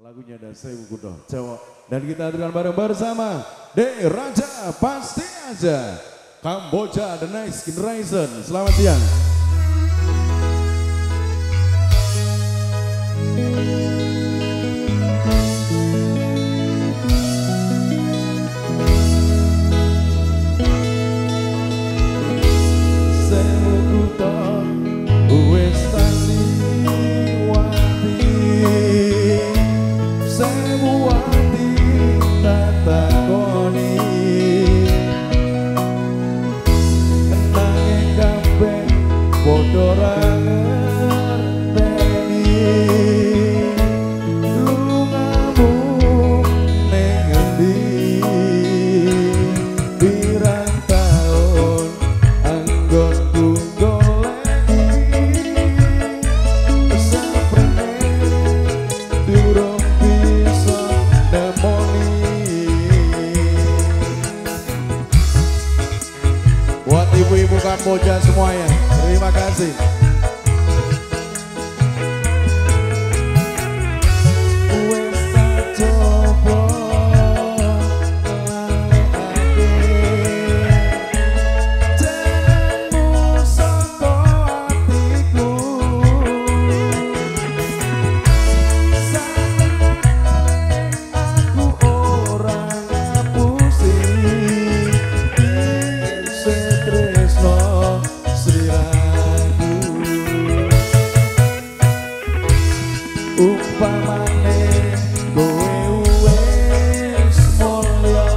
Lagunya ada Sewu Kudo Jawa. Dan kita hadirkan bareng bersama De Raja Pasti Aja Kamboja The Next Generation. Selamat siang. Sewu Kudo wis ibu-ibu Kamboja semuanya, terima kasih. Upamane kowe wis mulya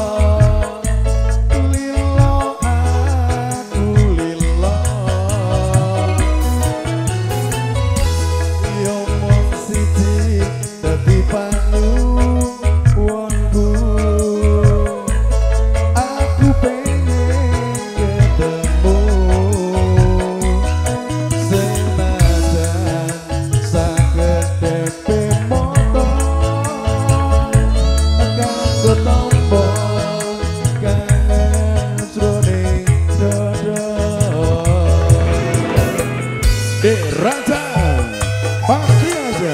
lilo aku lilo yo mung siji dadi panuwunku aku pengen ketemu De Raja Pasti Aja.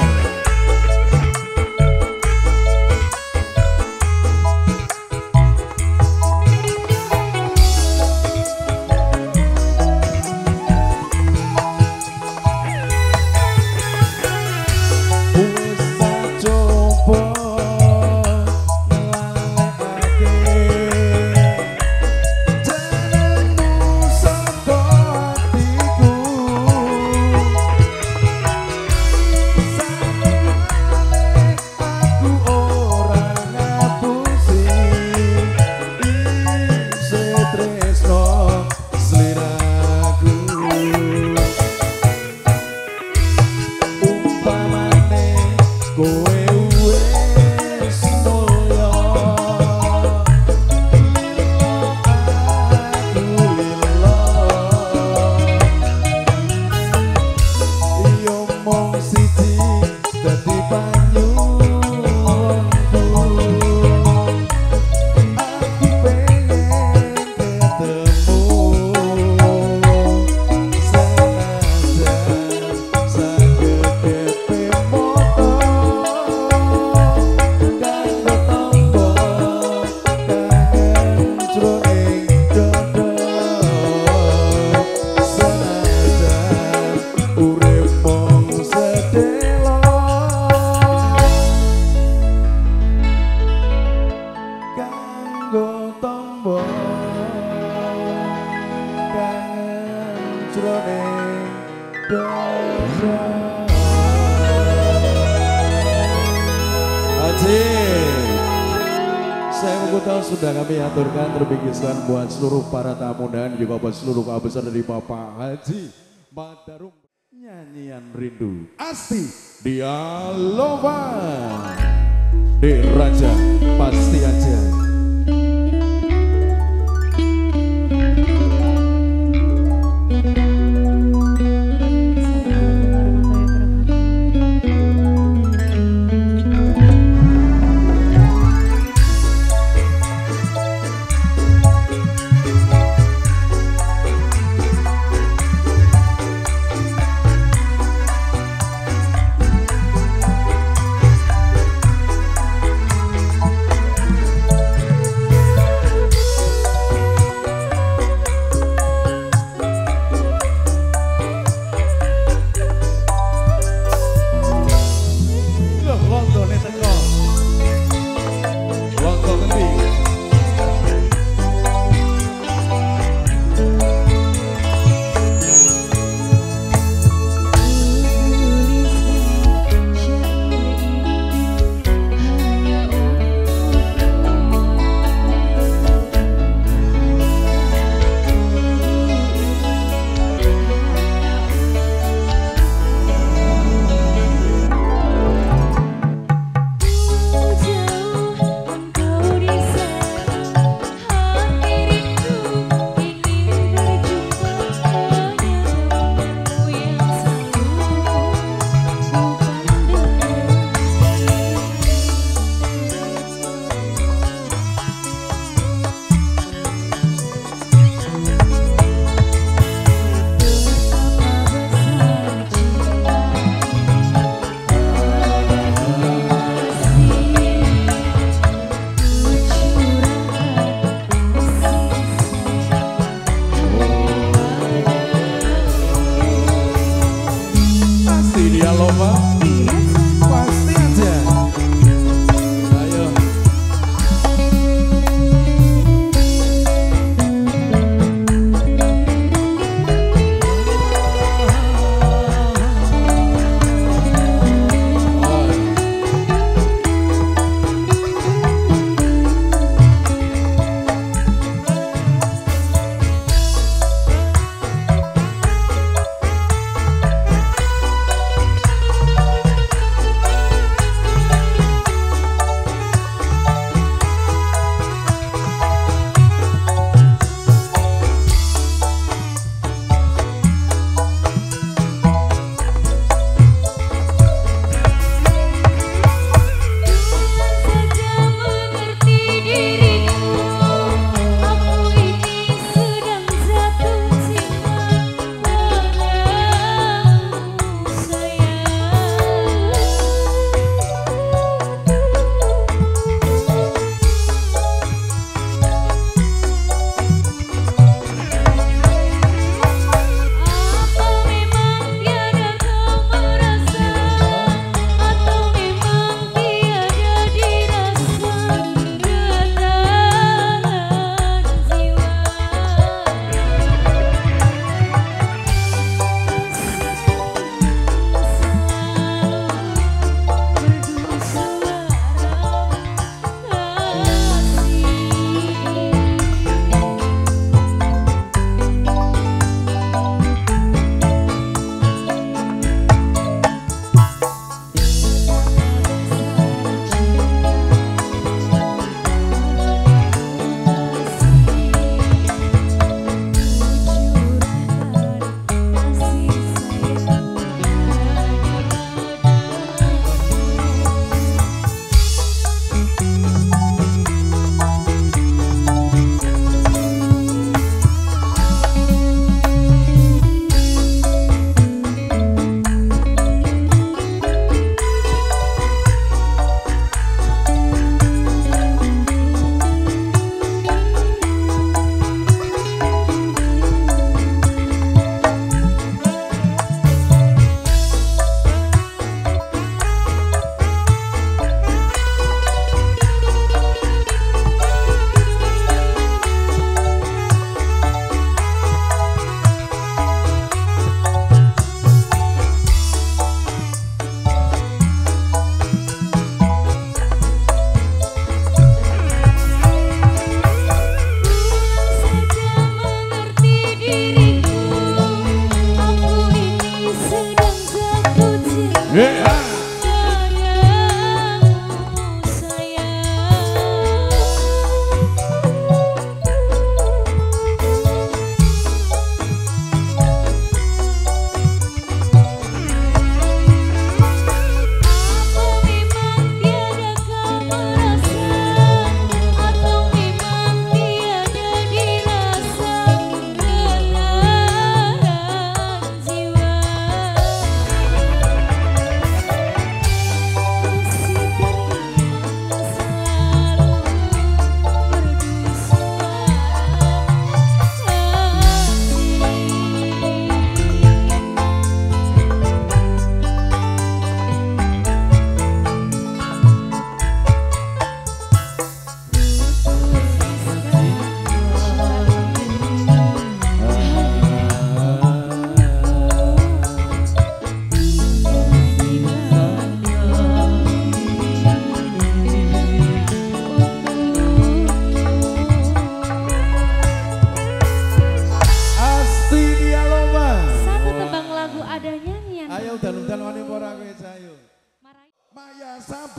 Sewu Kudo sudah kami aturkan terbingkiskan buat seluruh para tamu dan juga buat seluruh besar dari Bapak Haji Madarum. Nyanyian rindu Asti Dialova De Raja Pasti Aja.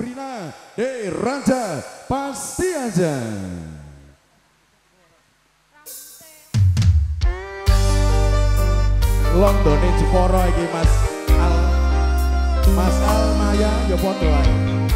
Sabrina De Raja pasti aja. Londone Jeporo iki Mas Al Maya ya podo ae.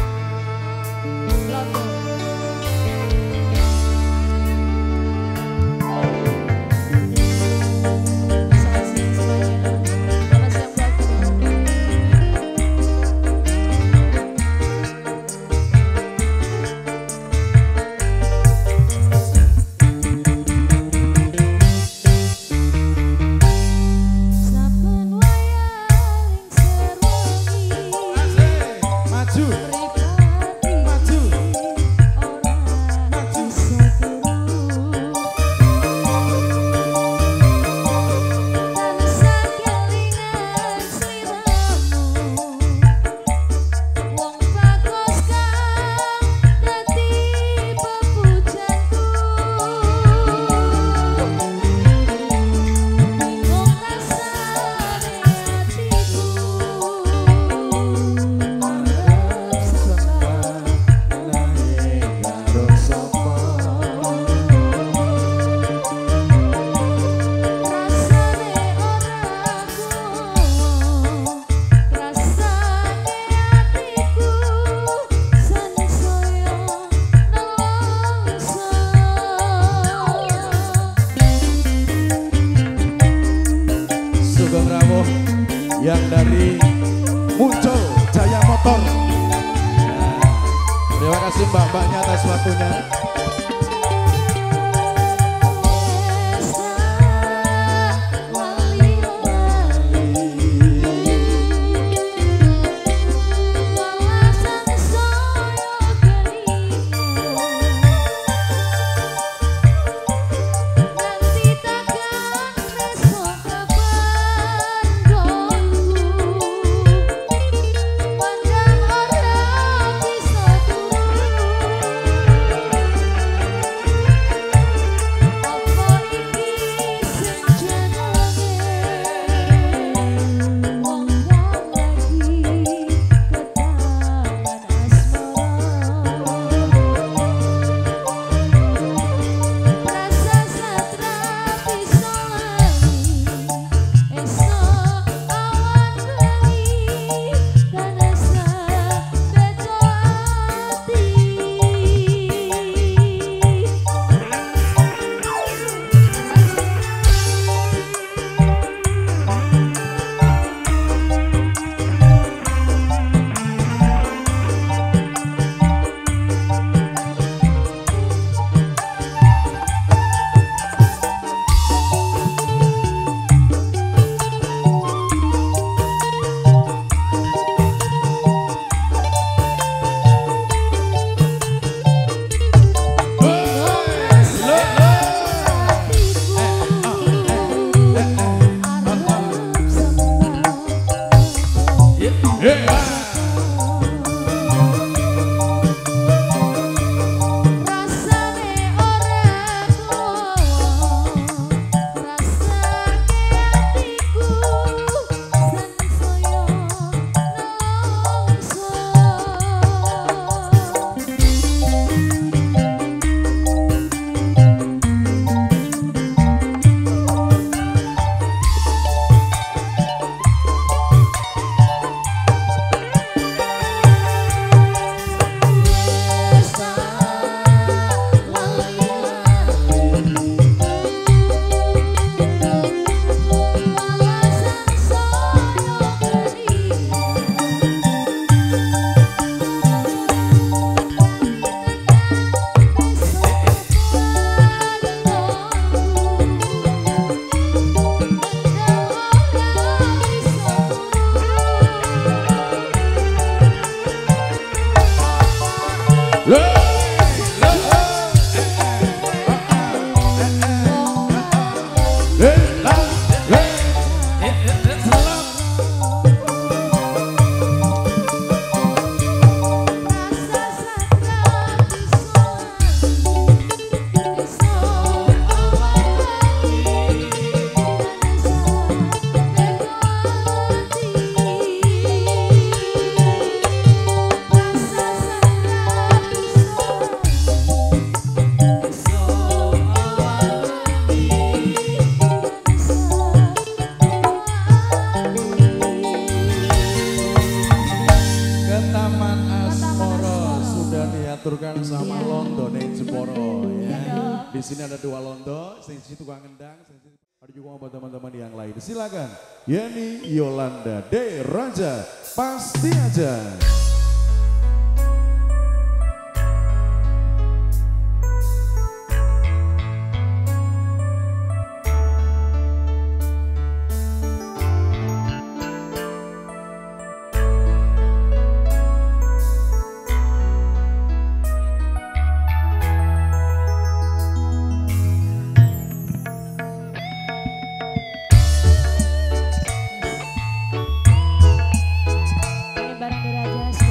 Yang dari Muncul Jaya Motor. Nah, terima kasih mbak-mbaknya atas waktunya. diaturkan sama Londo nih Jeporo ya. Iya Di sini ada 2 Londo, sing situ tukang ngendang, ada juga buat teman-teman yang lain. Silakan, Yani Yolanda De Raja, pasti aja. Barang Deraja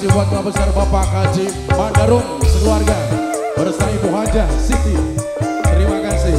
kasih buat Keluarga Besar Bapak Haji Mandarung sekeluarga bersama Ibu Hajah Siti. Terima kasih.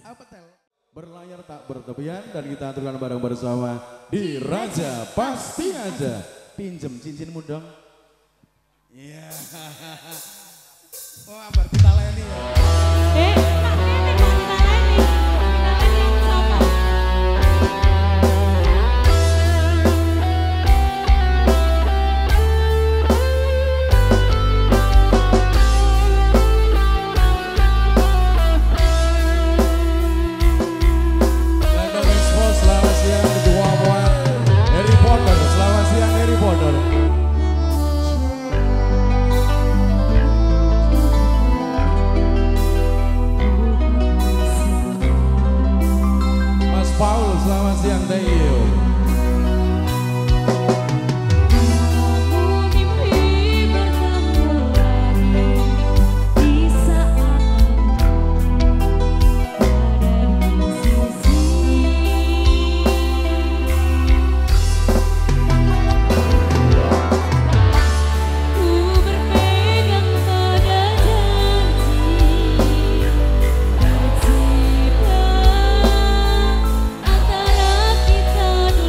Berlayar tak bertepian dan kita aturkan bareng bersama di Raja Pasti Aja. Pinjem cincinmu dong. Iya. Wah, berarti taleni ya. Paul, selamat siang, thank you. Antara kita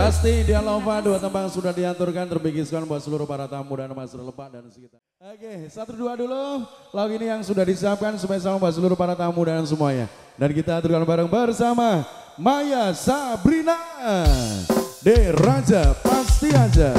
Pasti Dialova dua tembang sudah diaturkan terbikiskan buat seluruh para tamu dan mas Lebak dan sekitar. Oke, 1 2 dulu. Lagu ini yang sudah disiapkan spesial buat seluruh para tamu dan semuanya. Dan kita aturkan bareng bersama Maya Sabrina. De Raja pasti aja.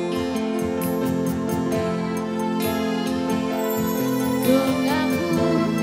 Denganku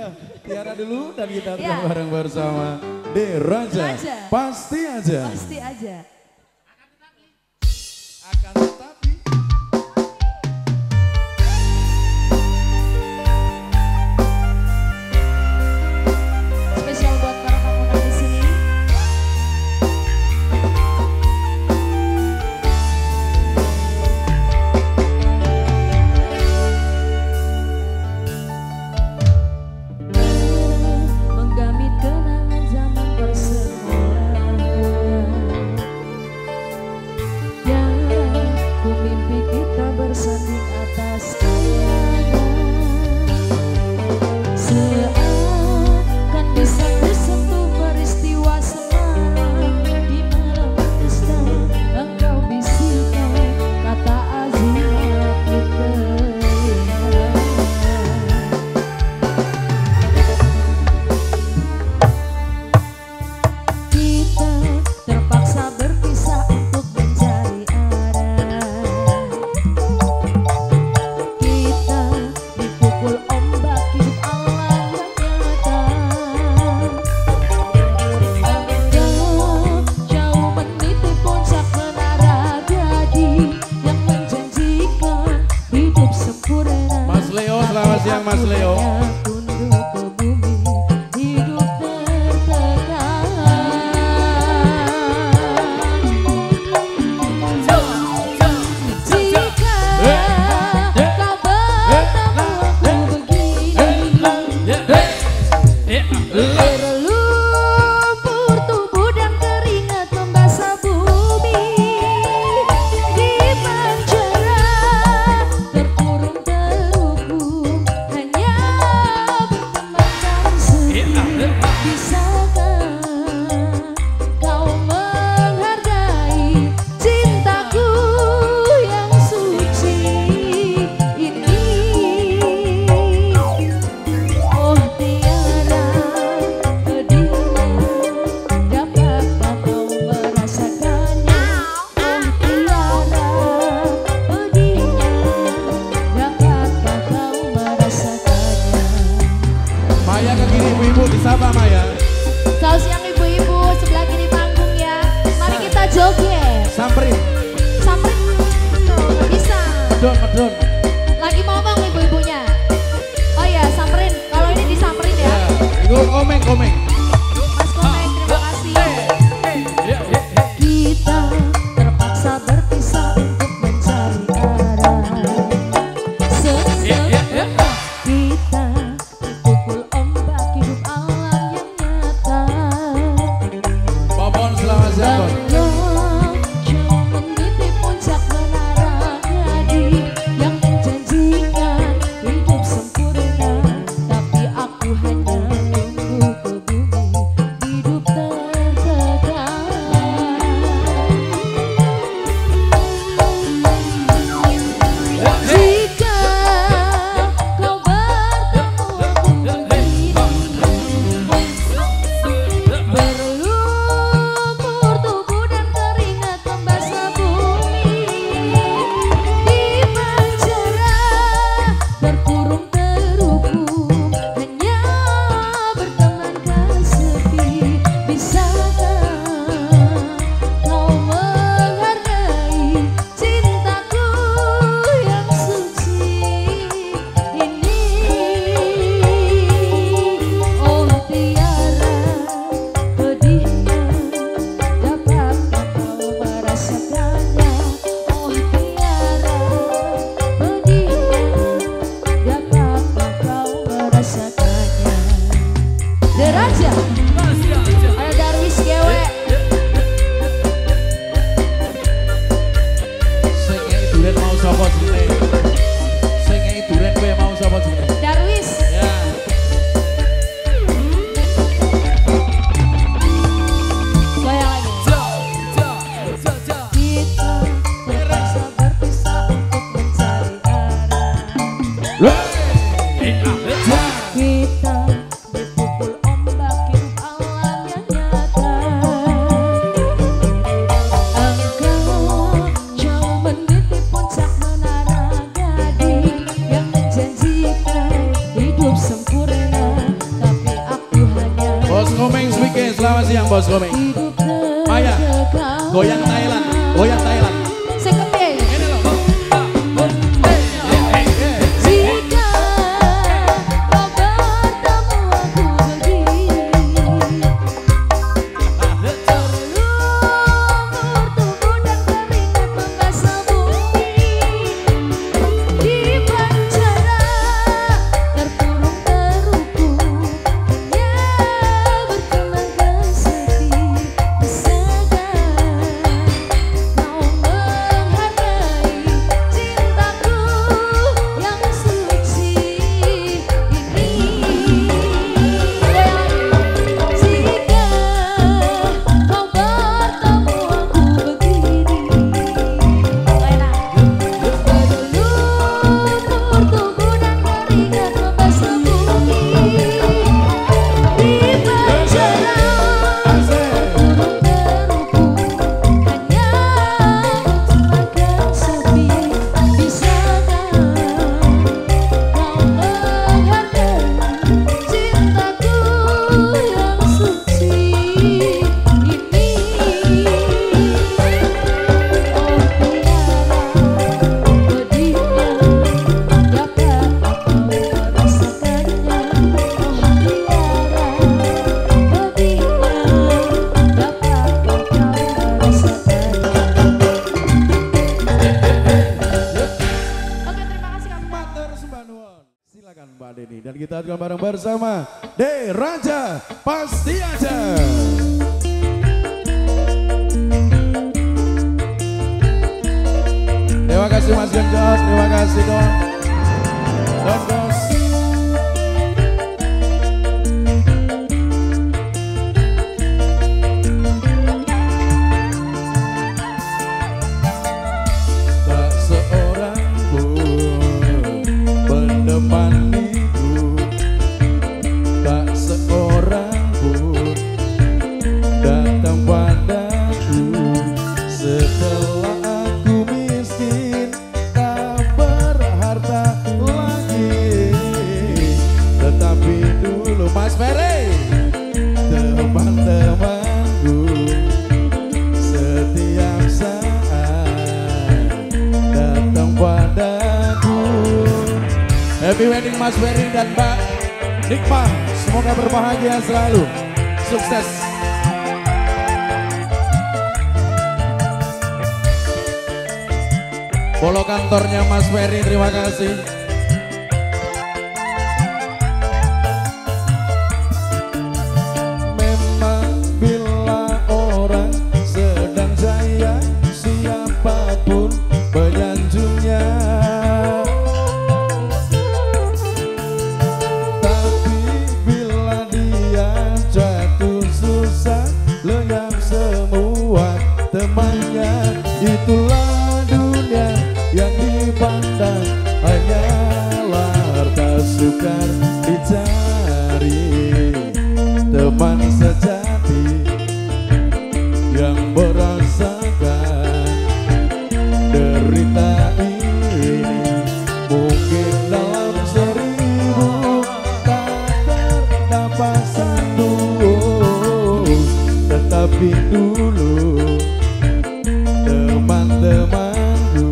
Tiara dulu dan kita bareng bersama De Raja. Pasti aja. Pasti aja. Akan tetapi. Spesial buat para tamu di sini. Menggamit kenangan zaman persekolahan yang ku mimpi kita bersanding atas kayangan. Seakan bisa tersentuh peristiwa semalam di malam pesta engkau bisikan kata azimat di telinga. Kita terpaksa berpisah untuk mencari arah. Kita dipukul ombak hidup alam yang nyata. Engkau jauh meniti puncak menara gading yang menjanjikan hidup sempurna. Mas Leo, selamat siang Mas Leo. Tunduk ke bumi, hidup tertekan. Jika kau bertemu aku begini, berlumpur tubuh dan keringat membasah bumi. Di penjara terkurung terhukum, hanya berteman sendiri. Bisakah kau menghargai cintaku yang suci ini? Oh tiara pedihnya, dapatkah kau merasakannya? Oh tiara pedihnya, dapatkah kau merasakannya? Maya ke kiri ibu-ibu disapa Maya. Selamat siang ibu-ibu, sebelah kiri panggung ya. Mari kita joget. Samperin. Samperin tuh, nggak bisa. Medon. Lagi ngomong ibu-ibunya. Oh iya, samperin. Kalau ini disamperin ya. Ibu komeng. Mas Komeng, terima kasih. Kita terpaksa berpisah untuk mencari arah. Seseorang kita dipukul ombak hidup alam yang nyata. Popon selamat siang Pon. Engkau jauh meniti puncak menara gading yang menjanjikan hidup sempurna, tapi aku hanya tunggu ke bumi, hidup tertekan. Jika kau bertemu aku begini, berlumpur tubuh dan keringat membasah bumi. Di penjara terkurung terhukum, hanya berteman kesepi. Bisakah kau menghargai cintaku yang suci ini? Oh tiara pedihnya, dapatkah kau merasakannya? Oh tiara pedihnya, dapatkah kau merasakannya? De Raja, ayo Darwis gewe. Sing ngeki duren mau sapa jenenge? Sing ngeki duren kowe mau sapa jenenge? Darwis, Ya. goyang lagi. Kita terpaksa berpisah untuk mencari arah. Kita dipukul ombak hidup alam yang nyata. Engkau jauh meniti puncak menara selamat siang bos komeng. Maya, goyang Thailand, goyang Thailand. Ini loh. Silakan Mbak Deni dan kita akan bareng bersama De Raja Pasti Aja. Terima kasih Mas Genjot, terima kasih Don. Don Bos. Tak seorang pun menemaniku, tak seorang pun datang padaku setelah aku miskin, tak berharta lagi. Tetapi dulu Mas Ferry, teman-temanku setiap saat datang padaku. Happy wedding Mas Ferry dan Mbak Nikma, semoga berbahagia selalu, sukses. Polo kantornya Mas Ferry, terima kasih. Memang bila orang sedang jaya, siapapun penyanjungnya. Tapi bila dia jatuh susah, lenyap semua temannya. Itulah dunia yang dipandang hanyalah harta sukar dicari. Teman sejati yang merasakan derita ini, mungkin dalam 1000 tak terdapat satu. Tetapi dulu teman-temanku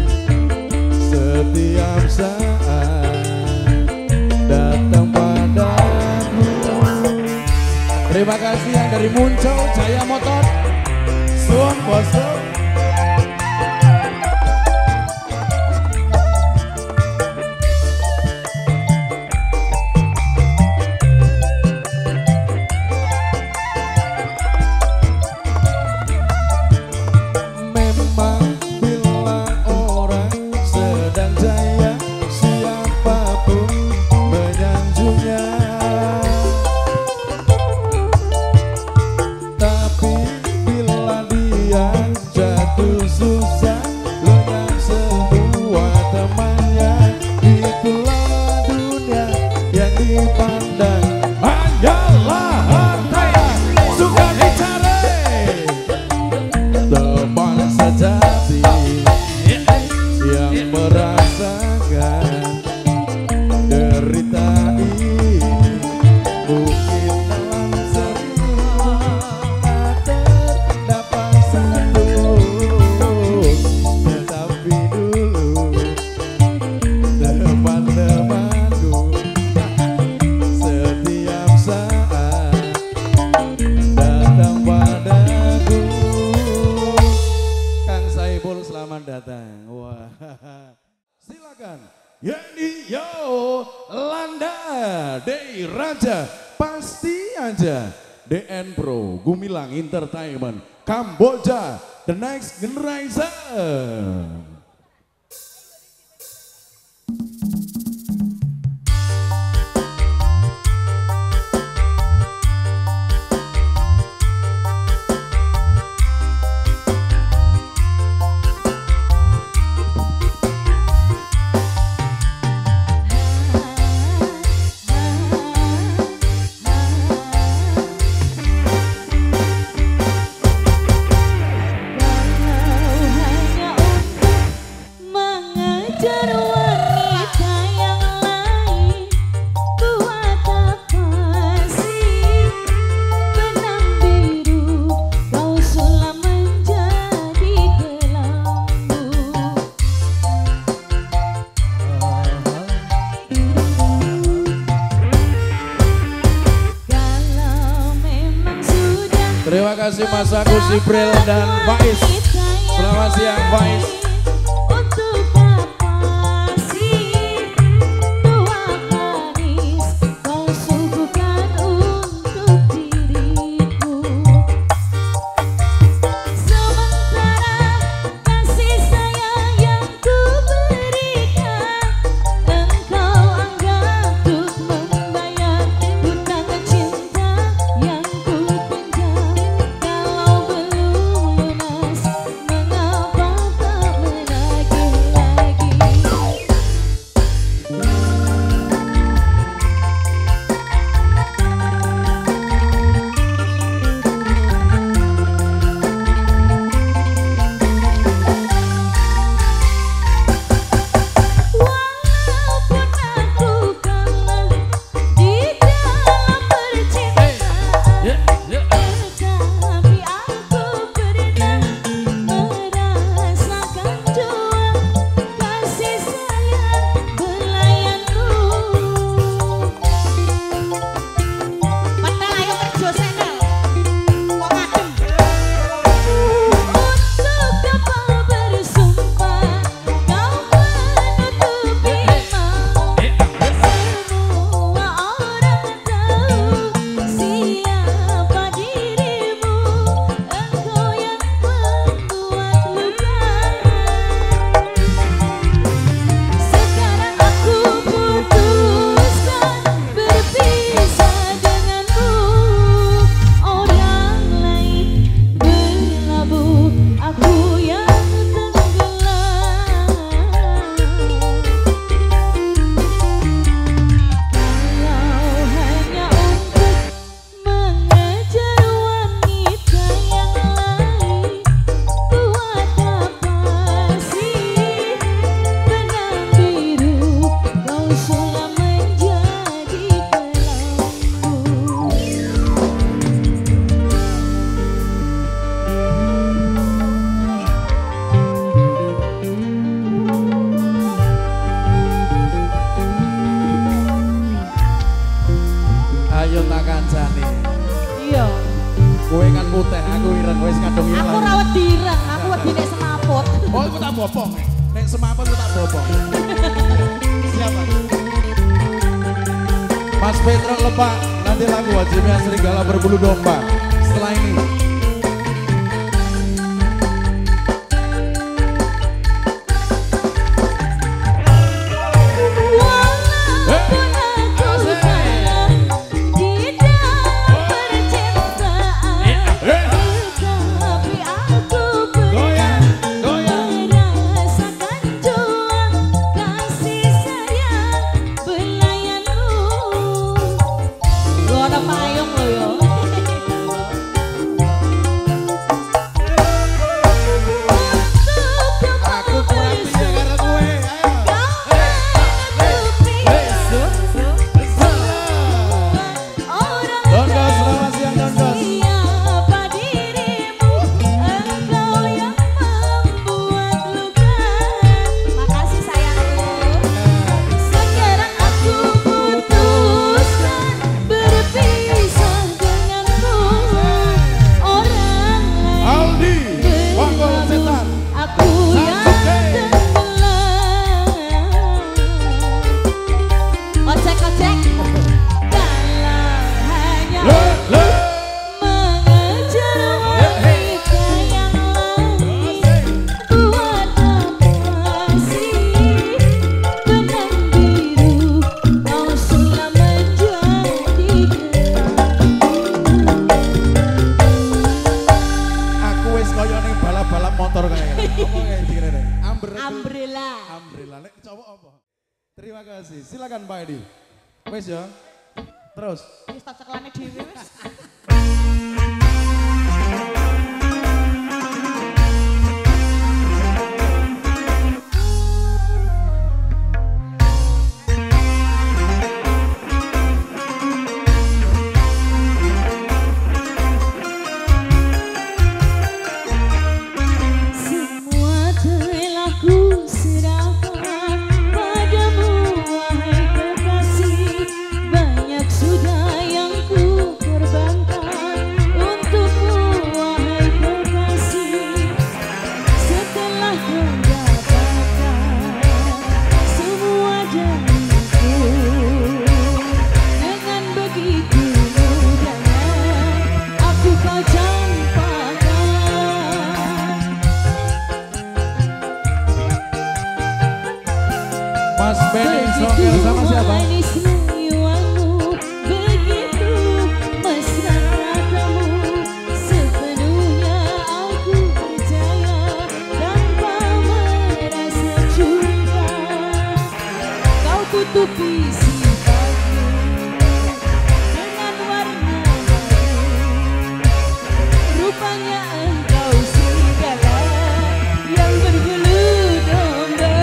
setiap saat datang padaku. Terima kasih yang dari Muncul Jaya Motor, Suwon Bosok. Memang bila orang sedang jaya, siapapun menyanjungnya. Tapi bila dia Raja pasti aja. DN Pro, Gumilang Entertainment, Kamboja, The Next Generation. Terima kasih Mas Agus, Sibril dan Faiz. Selamat siang Faiz. Iya. Kowe kan putih, aku ireng wis kadung ireng. Aku rawat direng, aku wedi nek semaput. Oh, aku tak bopong. Nek semaput aku tak bopong. Siapa? Mas Petro Lebak, nanti lagu wajibnya Serigala Berbulu Domba. Setelah ini. apa-apa. Terima kasih. Silakan Pak Edi. Wes ya. Terus. Wis tak ceklane dhewe wis. Mas Benny Sokil sama siapa? Tutupi sifatmu dengan warna baru, rupanya engkau serigala yang berbulu domba.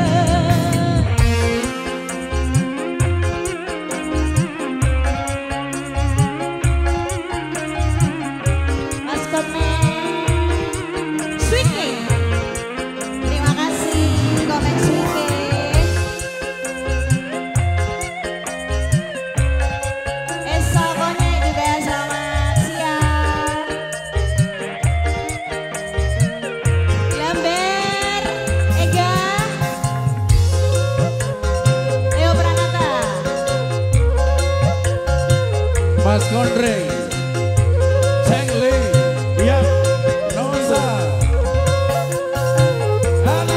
Mas Komen Swiki. Terima kasih Komen Swiki. Mas Kondre, Cengli, Yap, Nosa, Ana.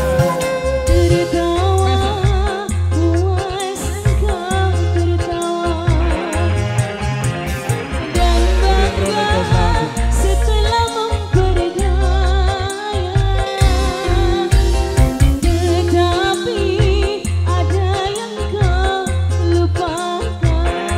Tertawa, puas engkau tertawa, dan bangga setelah memperdaya. Tetapi ada yang kau lupakan.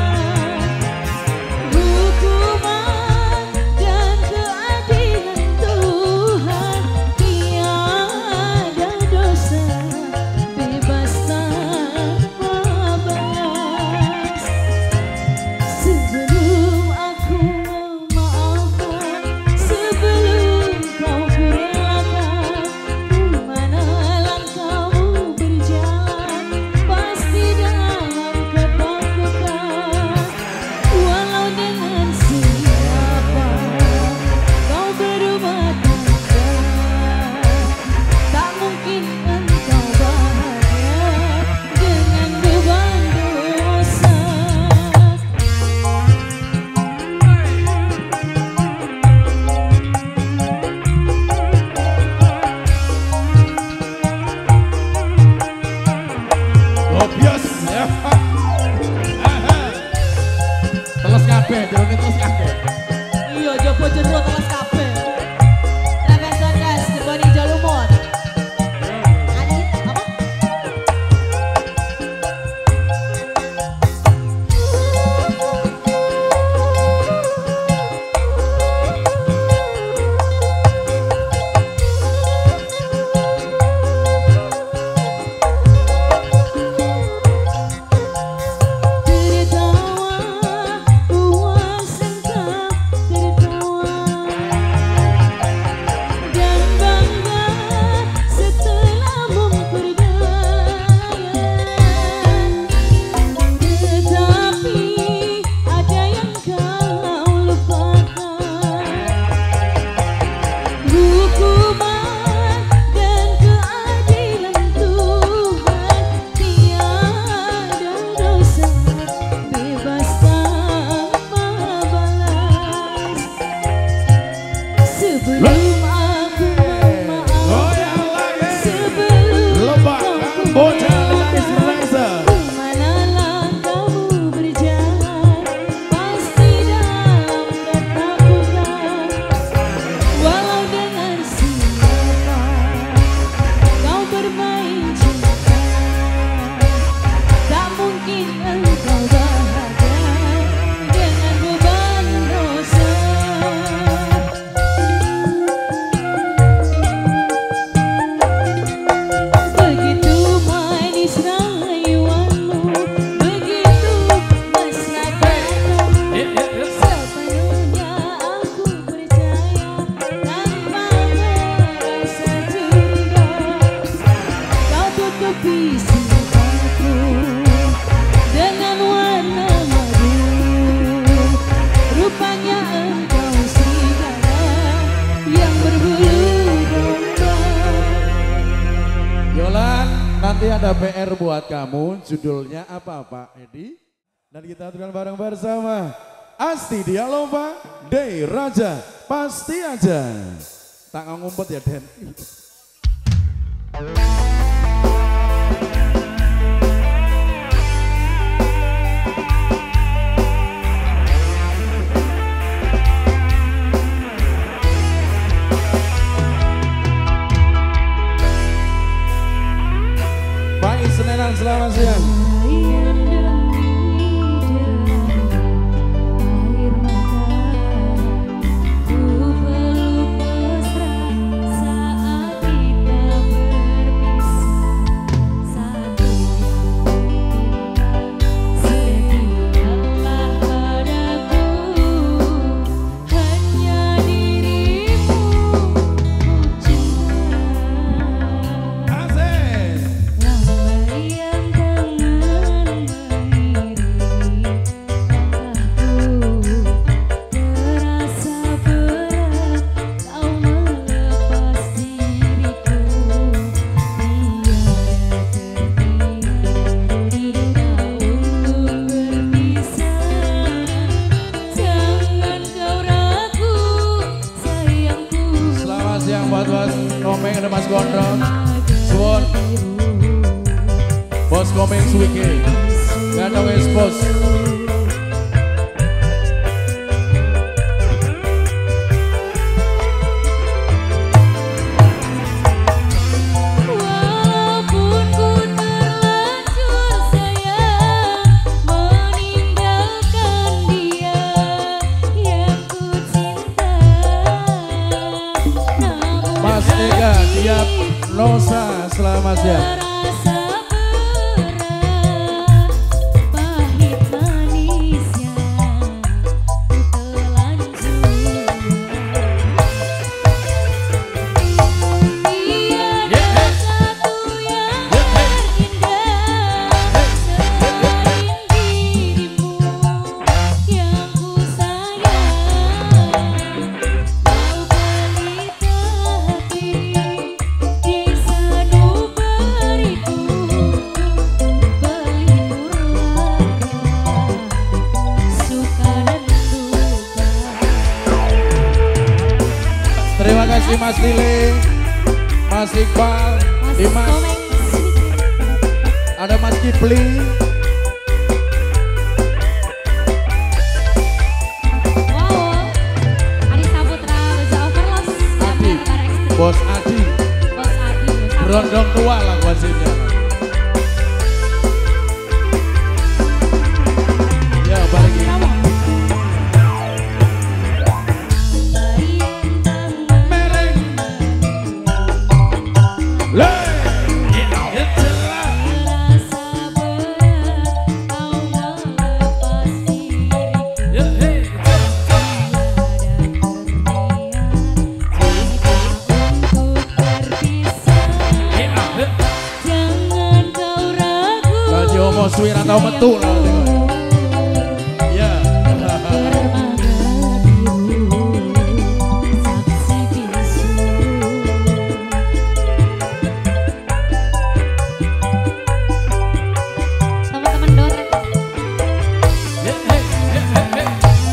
Hukuman dan keadilan Tuhan, tiada dosa bebas tanpa balas. Sebelum aku memaafkan, sebelum kau kurelakan, kemana langkahmu berjalan, pasti dalam ketakutan. Walau dengan siapa kau berumah tangga, tak mungkin engkau bahagia dengan beban dosa. Lobios, ya. Teles kabeh, jerone teles kabeh. Iya, jopo jero teles kabeh. Traveson guys, Deboni Jalumon. Adit, apa? Tertawa, puas engkau tertawa. ada PR buat kamu, judulnya apa Pak Edi? Dan kita aturkan bareng bersama Asti Dialova, Dey Raja, pasti aja. Tak ngumpet ya Den. Pak Isnenan, selamat siang. Komeng ada Mas Gondrong, Suwon, Bos Komeng Suwike, Gantong Expos. Tiap Nosa, selamat siang. Terima kasih Mas Lili, Mas Iqbal, Dimas, ada Mas Kipli. Wow, Adi Saputra, Baja Overloss, Adi, Bos Adi, Bos Adi, berondong tua lah wajibnya. Ya, balik ini. Suwi atau metu lah. Ya. teman-teman Dora.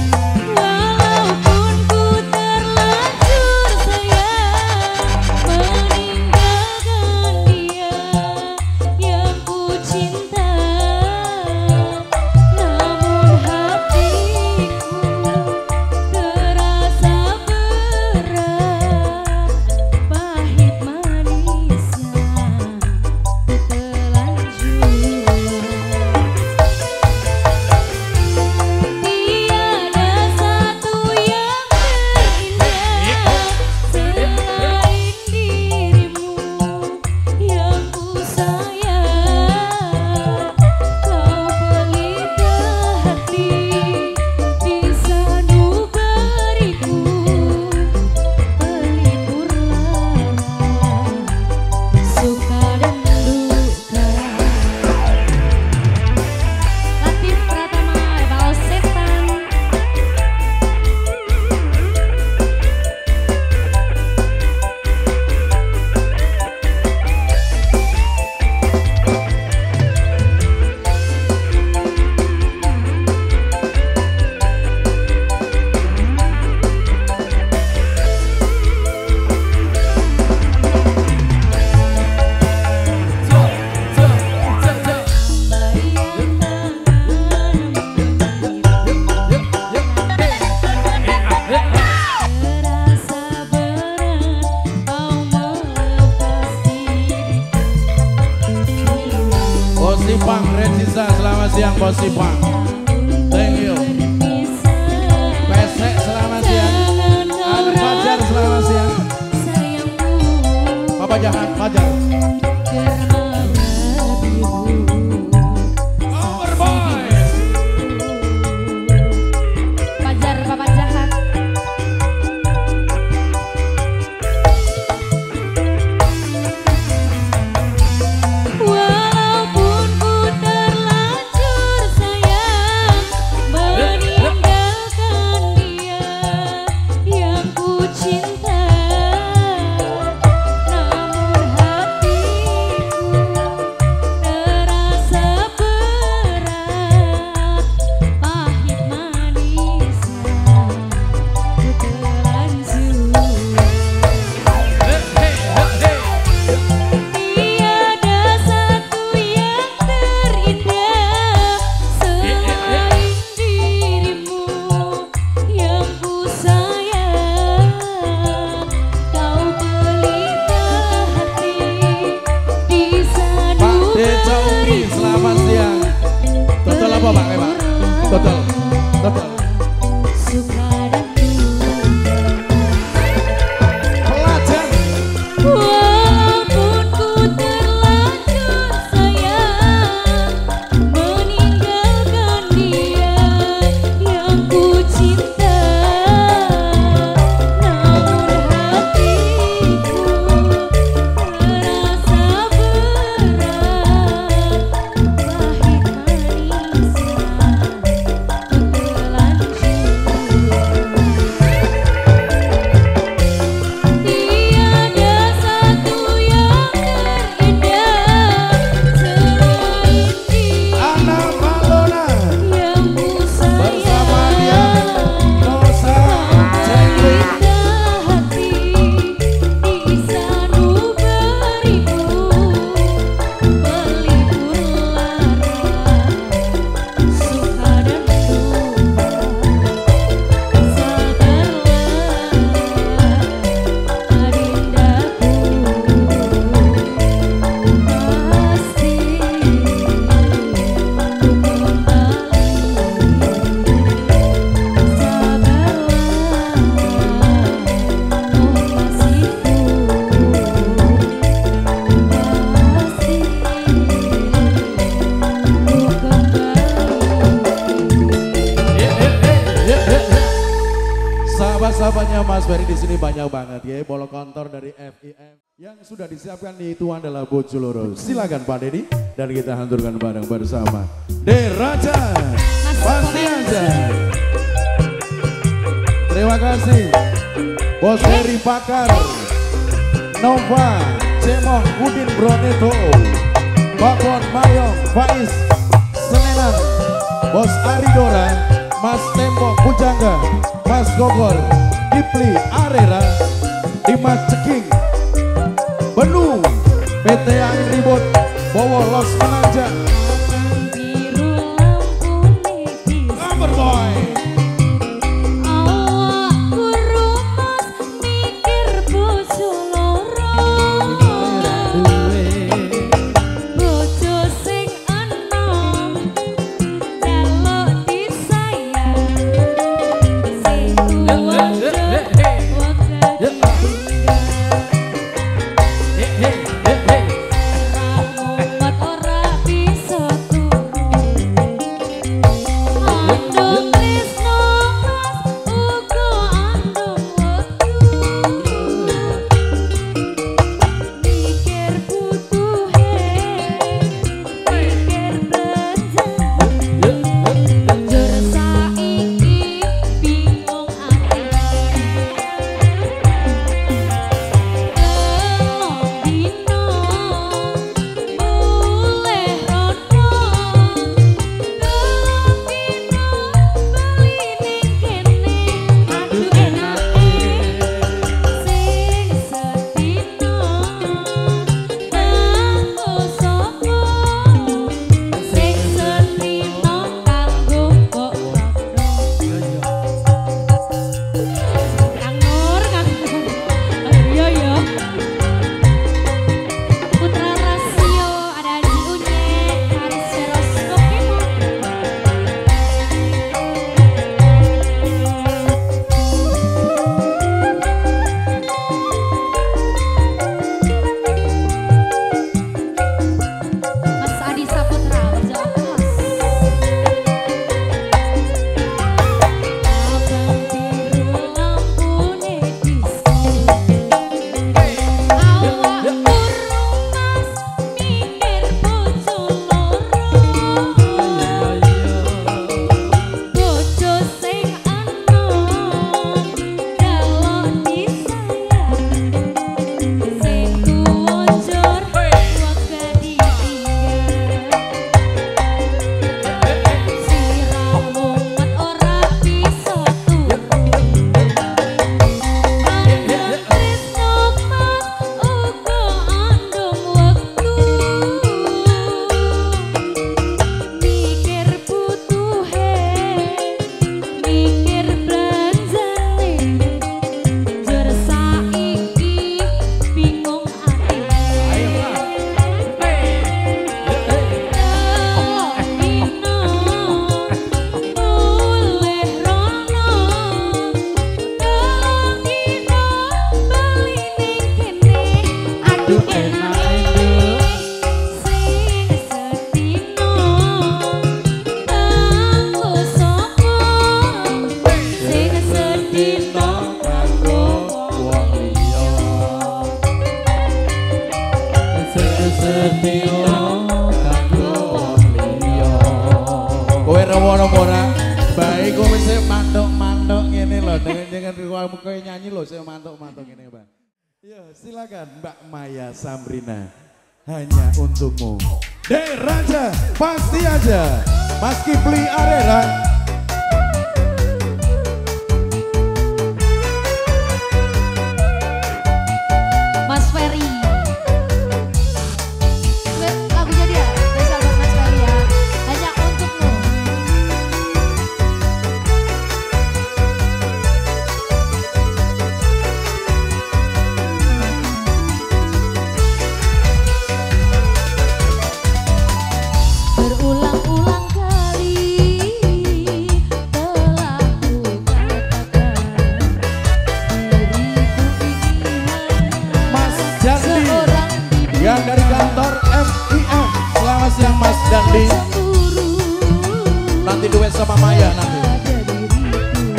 siang Bos Ipang. Thank you. Pesek selamat siang. Adi Fajar selamat siang. Papa Jahat Fajar. Fajar Papa Jahat. Walaupun ku terlanjur sayang meninggalkan dia yang ku cinta, namun hatiku terasa berat, pahit manisnya ku terlanjur. Tiada satu yang terindah selain dirimu yang ku sayang. Kau pelita hati di Pak sanu Deca Umi selamat siang. Total apa Pak? Total. Total. suka dan duka. Pelajar. Walaupun ku terlanjur sayang meninggalkan dia yang ku cinta, namun hatiku terasa berat, pahit manisnya ku terlanjur. Tiada satu yang terindah selain Ana Malona yang ku bersama dia sayang. Nosa Cengli. Pelita hati di sanubarimu, pelipur lara suka dan duka. Sabarlah adindaku, pasti ku Sahabat-sahabatnya Mas Ferry di sini banyak banget ya, bolok kantor dari FIM yang sudah disiapkan di itu adalah Bojoloro. Silakan Pak Dedi dan kita hanturkan bareng bersama. Deraja, pasti aja. Terima kasih Bos Ferry Pakar, Nova, Cemong, Udin Broneto, Babon Mayong, Faiz, Senenan, Bos Aridora, Mas Tembok Pujangga, Mas Gogor, Dipli Arera, Dimas Ceking, Benu, PT Angin Ribut, Bowo Los Menanjak, biru lampu nipis. Number Boy. Awakku rumus mikir bojo loro, bojo sing enom jaluk disayang, sing tuwa Ramumat ora bisa turun, andung tresno dengan kamu kayak nyanyi loh, saya mantuk-mantuk ini Bang. Ya silakan Mbak Maya Samrina, hanya untukmu. Dek Raja, pasti aja, Mas Kipli Arera. Mas Ferry. Lagunya dia, spesial buat Mas Ferry ya. Hanya untukmu. Berulang-ulang kali telah ku katakan diriku ini Mas hanya Dandi seorang bibi yang dari kantor MIF. Selamat siang Mas Dandi. cemburu Nanti duet sama Maya nanti. pada diriku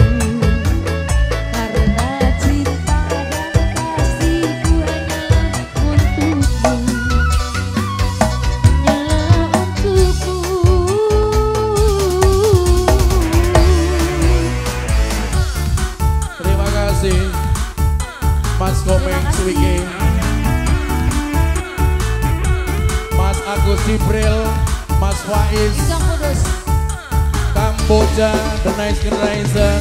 karena cinta dan kasihku hanya untukmu, hanyalah untukmu. Terima kasih Mas Komeng kasih. Swike, Mas Agus Sibril, Mas Faiz, Ijang Kudus. Kamboja, The Nice Generation,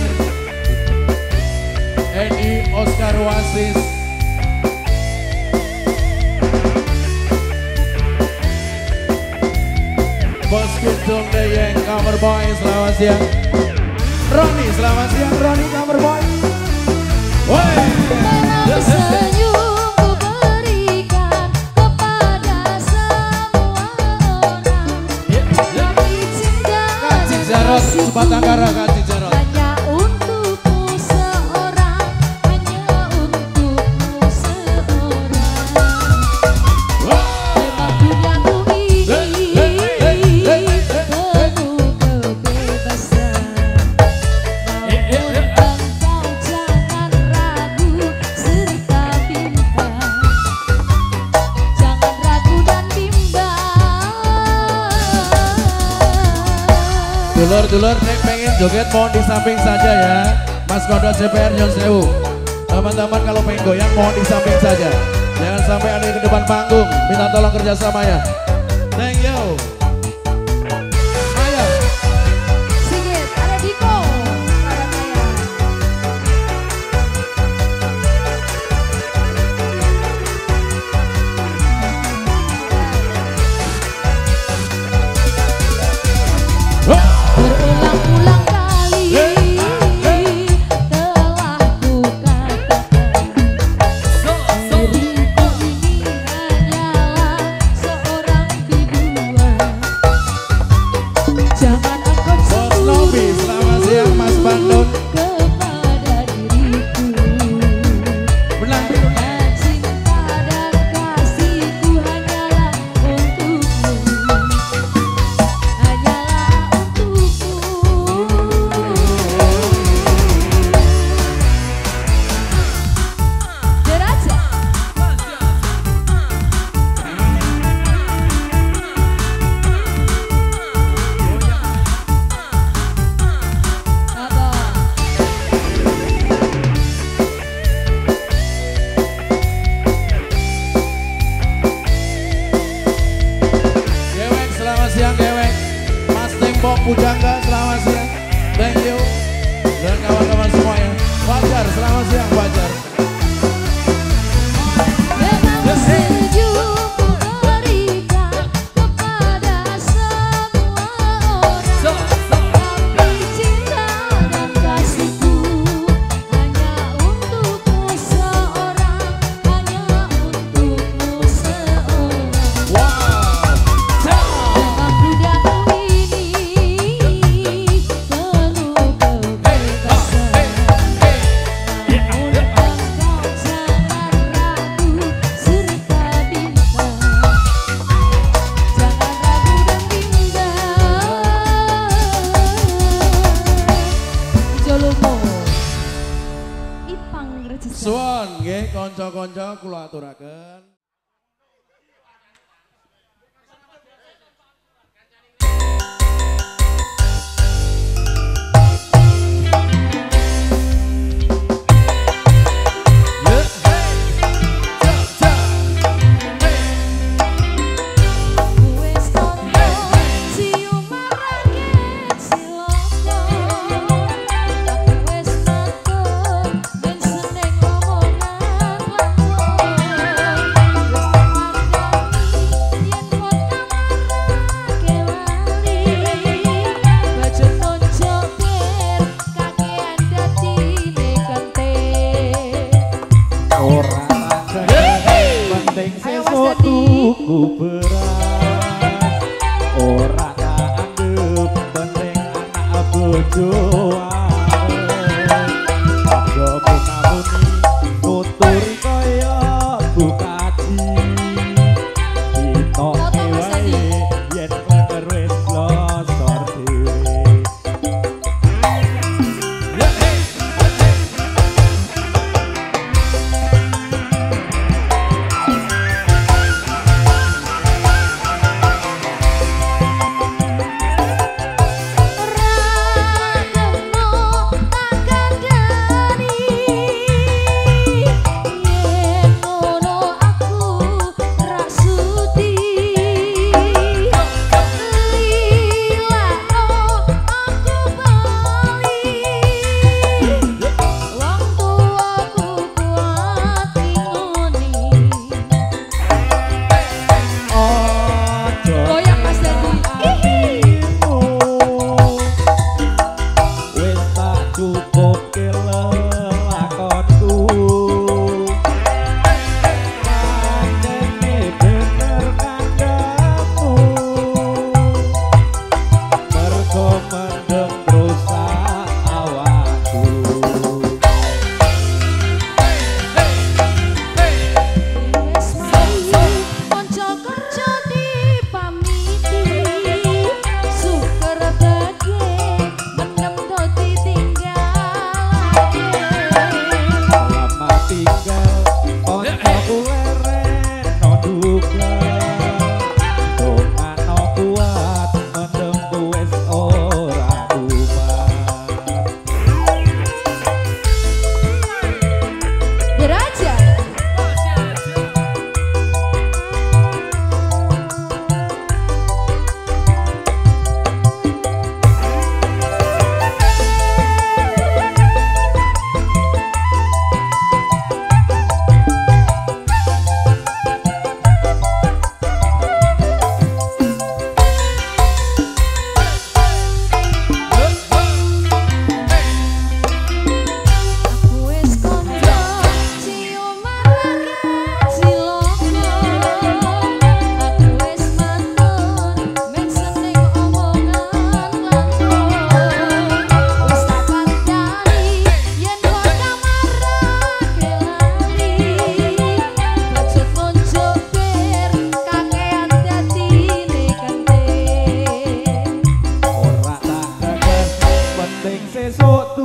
Edi Oscar Wasis, Bos Kidung Deyeng Cover Boy, selamat siang. Roni, selamat siang Roni Cover Boy. Woi, Dalam senyumku berikan kepada semua orang, tapi cinta Kak Jarot, Sebatang Kara Kak Jarot. hanya untukmu seorang, hanya untukmu seorang. Memang duniaku ini penuh kebebasan. Namun engkau jangan ragu serta bimbang. Jangan ragu dan bimbang. Dulur-dulur nek pengen joget mohon di samping saja ya. Mas Kondo CPR Nyon Sewu. Teman-teman kalau pengen goyang mohon di samping saja. Jangan sampai ada di depan panggung. Minta tolong kerjasamanya. Thank you. Ayo. Sigit, ada Diko, ada saya. Berulang-ulang kali telah ku katakan diriku ini hanyalah seorang biduan. Jangan engkau Bos Nobi, selamat siang Mas Bandung. kepada diriku. Benar. Karena cinta dan kasihku hanyalah untukmu, hanyalah untukmu. Deraja. Abang. Gewek, selamat siang Gewek. Mas Tembok Pujangga, selamat siang. Thank you. Dan kawan-kawan semuanya. Fajar, selamat siang Fajar. Memang senyumku berikan kepada semua orang, tapi cinta dan kasihku hanya untukmu seorang, hanya untukmu seorang. Wow. Memang duniaku ini penuh kebebasan. Namun engkau jangan ragu serta bimbang. Jangan ragu dan bimbang. Jolomo Ipang Regista. Suwon nggih kanca-kanca kula aturaken.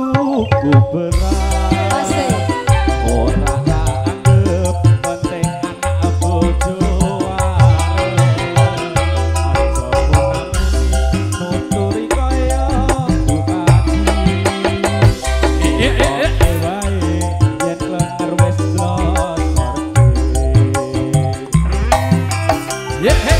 cukup berat. Asik. Orang tak anggap penting anak bojo arep. Aja punamuni nuturi kaya bupati. Oke wae yen klenger wis blot ngerti.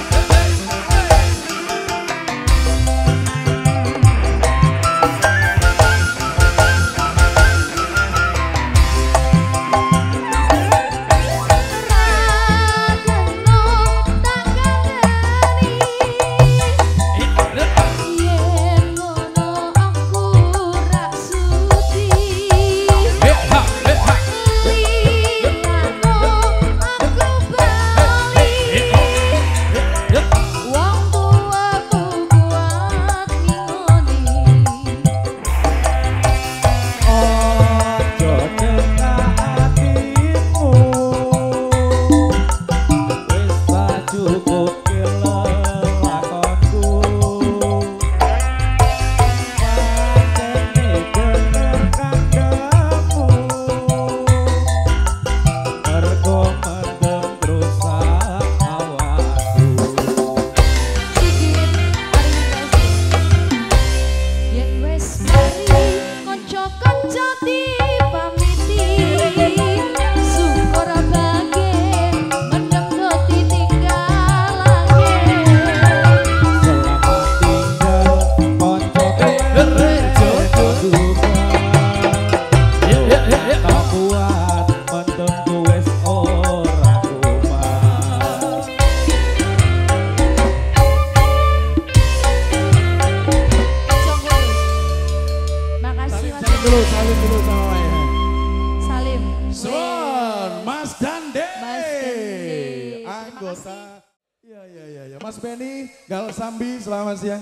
Salim dulu sama Maya. Salim. Son, Mas Dande. Mas Dande. Anggota. Ya. Mas Benny, Gal Sambi, selamat siang.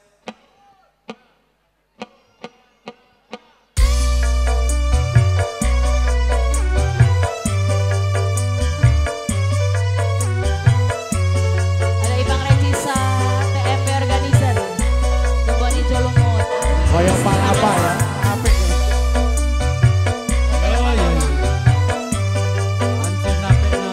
Ada Ibang Regisa, TMP Organizer. Tubani Jolumut. Koyok apa ya? Apik. Oh iya. Ancen apik nah.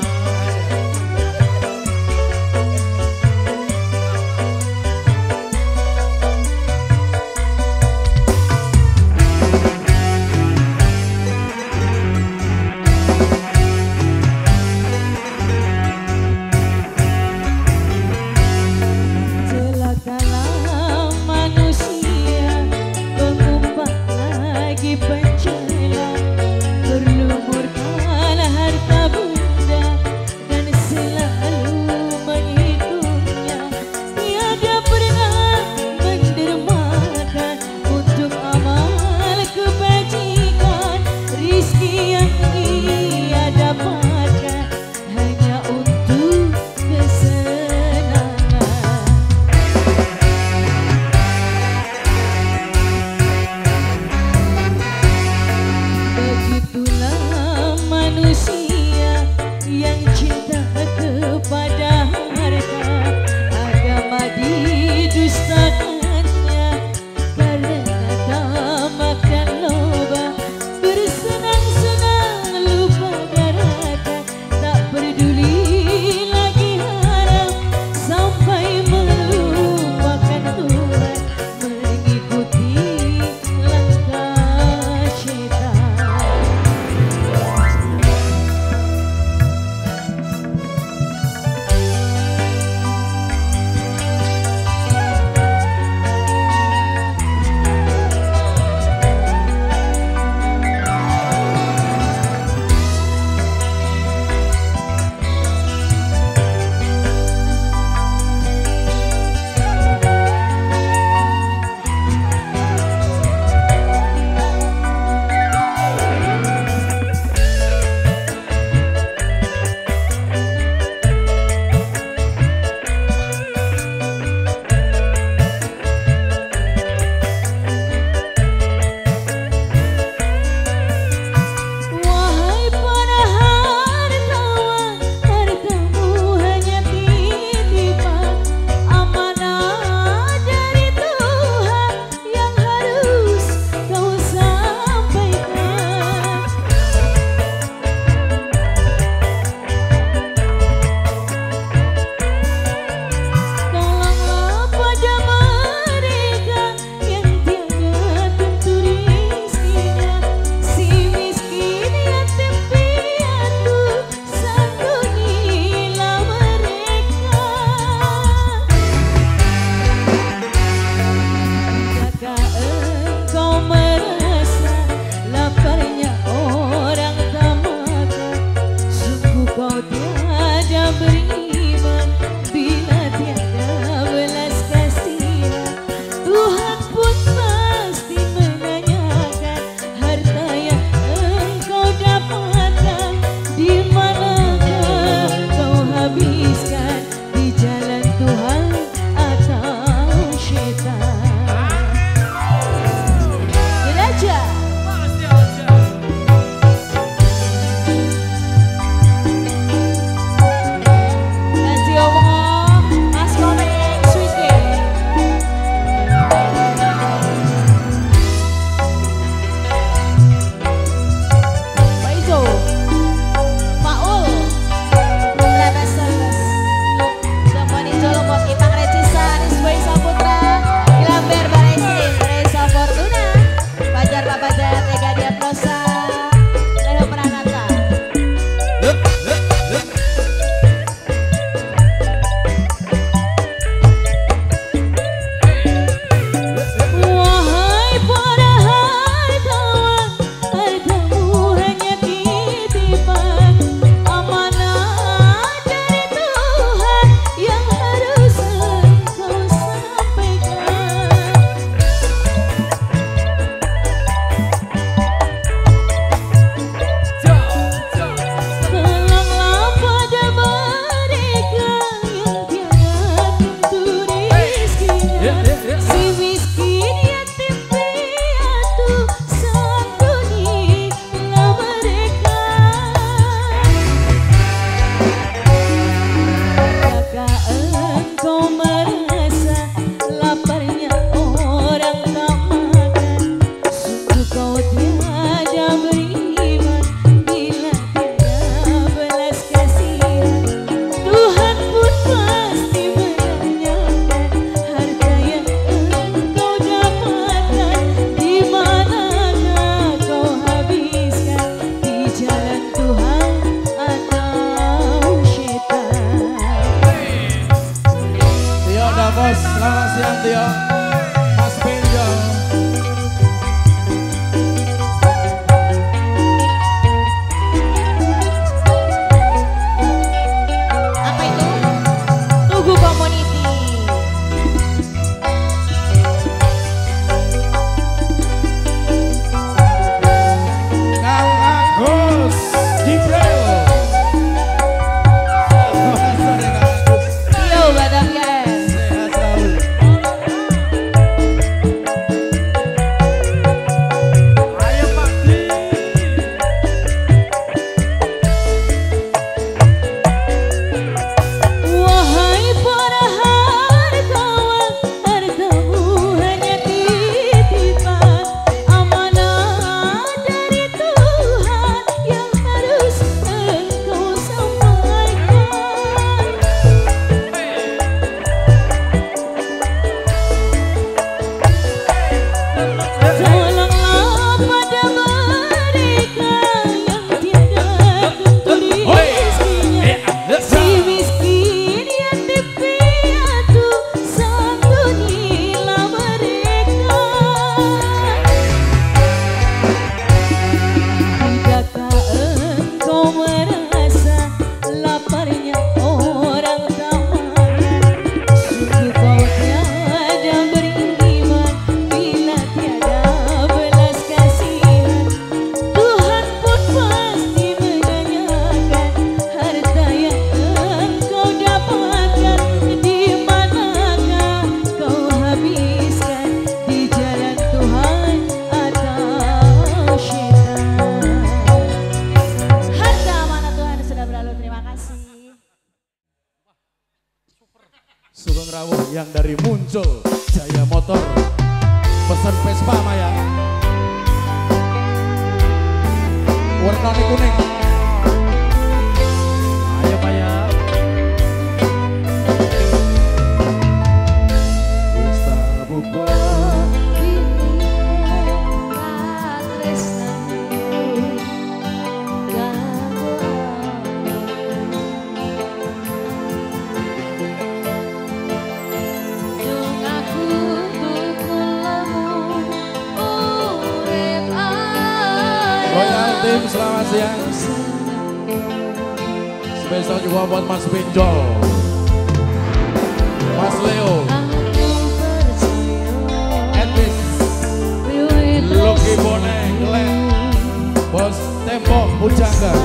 yang dari Muncul Jaya Motor. Pesan Vespa Maya. Warna kuning. Ayo Maya. Wis tak bubar. Royal Team selamat siang. Spesial juga buat Mas Pinjol, Mas Leo, Edwis, Loki Boneng, Glenn, Bos Tempo, Pujangga.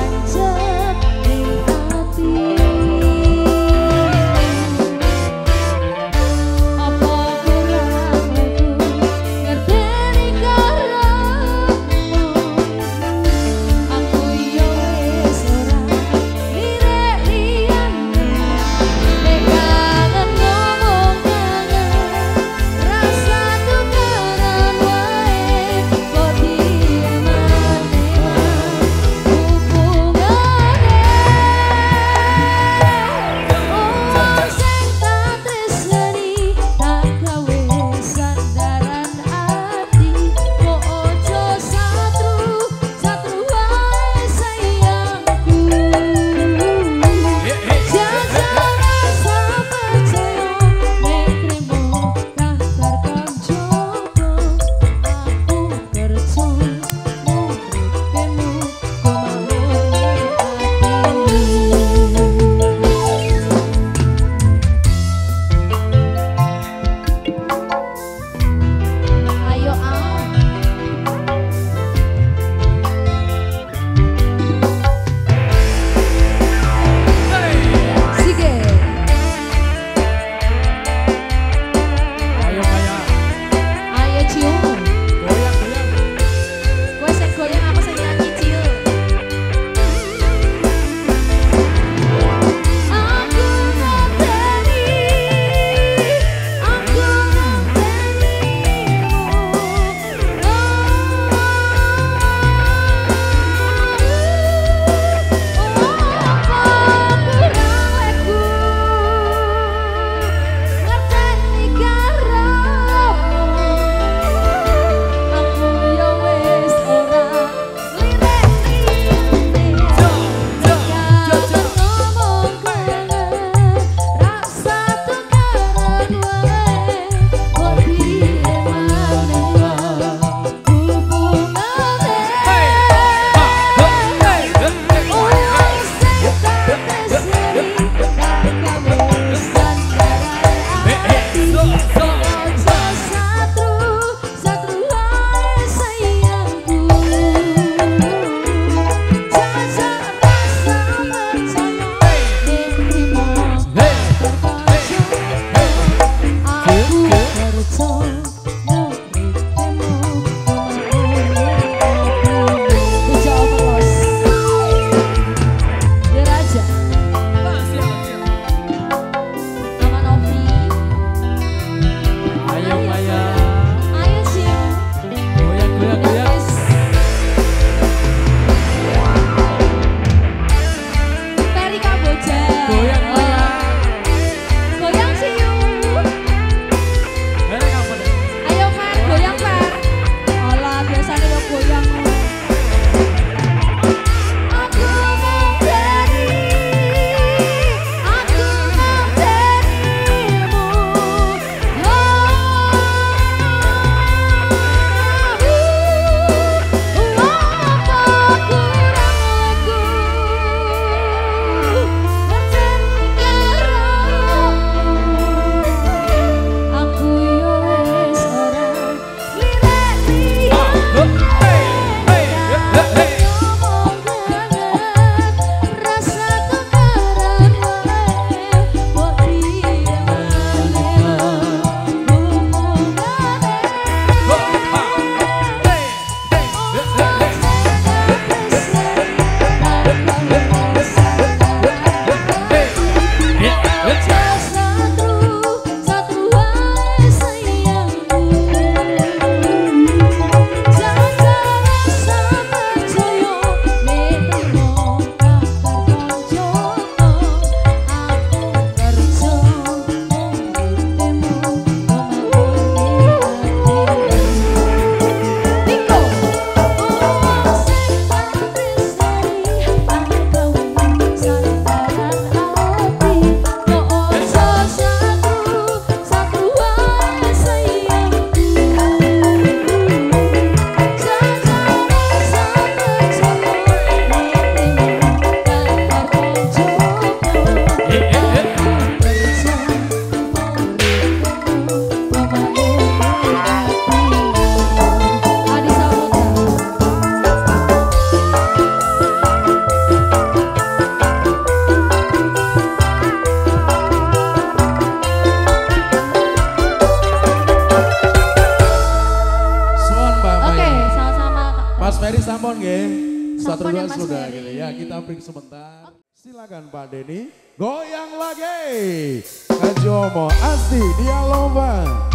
Mas Ferry sampun nggih. Satu Sampun ya, dua Mas sudah Ferry. gitu ya. Kita break sebentar. Silakan Pak Denny. Goyang lagi. Kajomo Asti Dialova.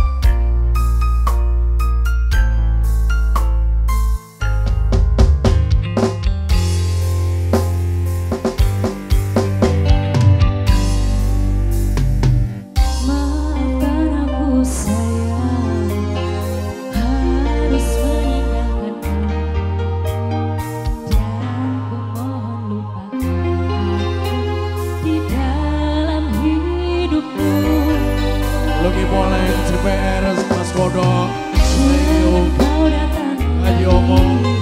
Maafkan aku sayang, harus meninggalkanmu. Dan ku mohon lupakan aku di dalam hidupmu. Luki Polen, CPR, Mas Kodok. Jangan kau datang Kajomo.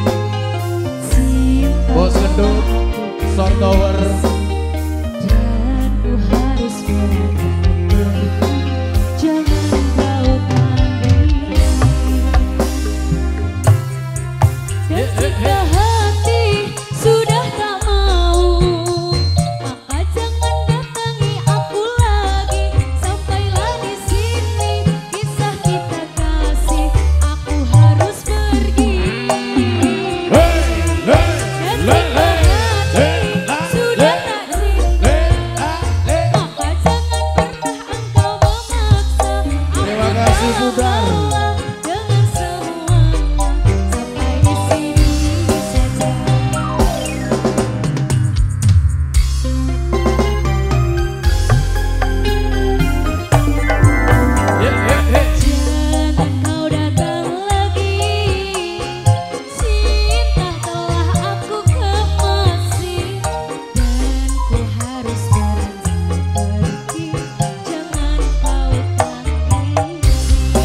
cinta Bos Gendut. Short Tower. dan ku harus berhenti. Jangan kau tangisi. Dan jika hati sudah tak mau, maka jangan datangi aku lagi. Sampailah di sini kisah kita kasih. Aku harus pergi. Dan jika hati sudah tak cinta, maka jangan pernah engkau memaksa. Terima kasih, Aku Budar. lelah dengan semuanya. Sampai di sini saja. Jangan kau datang lagi. Cinta telah aku kemasi, dan ku harus beranjak pergi. Jangan kau tangisi.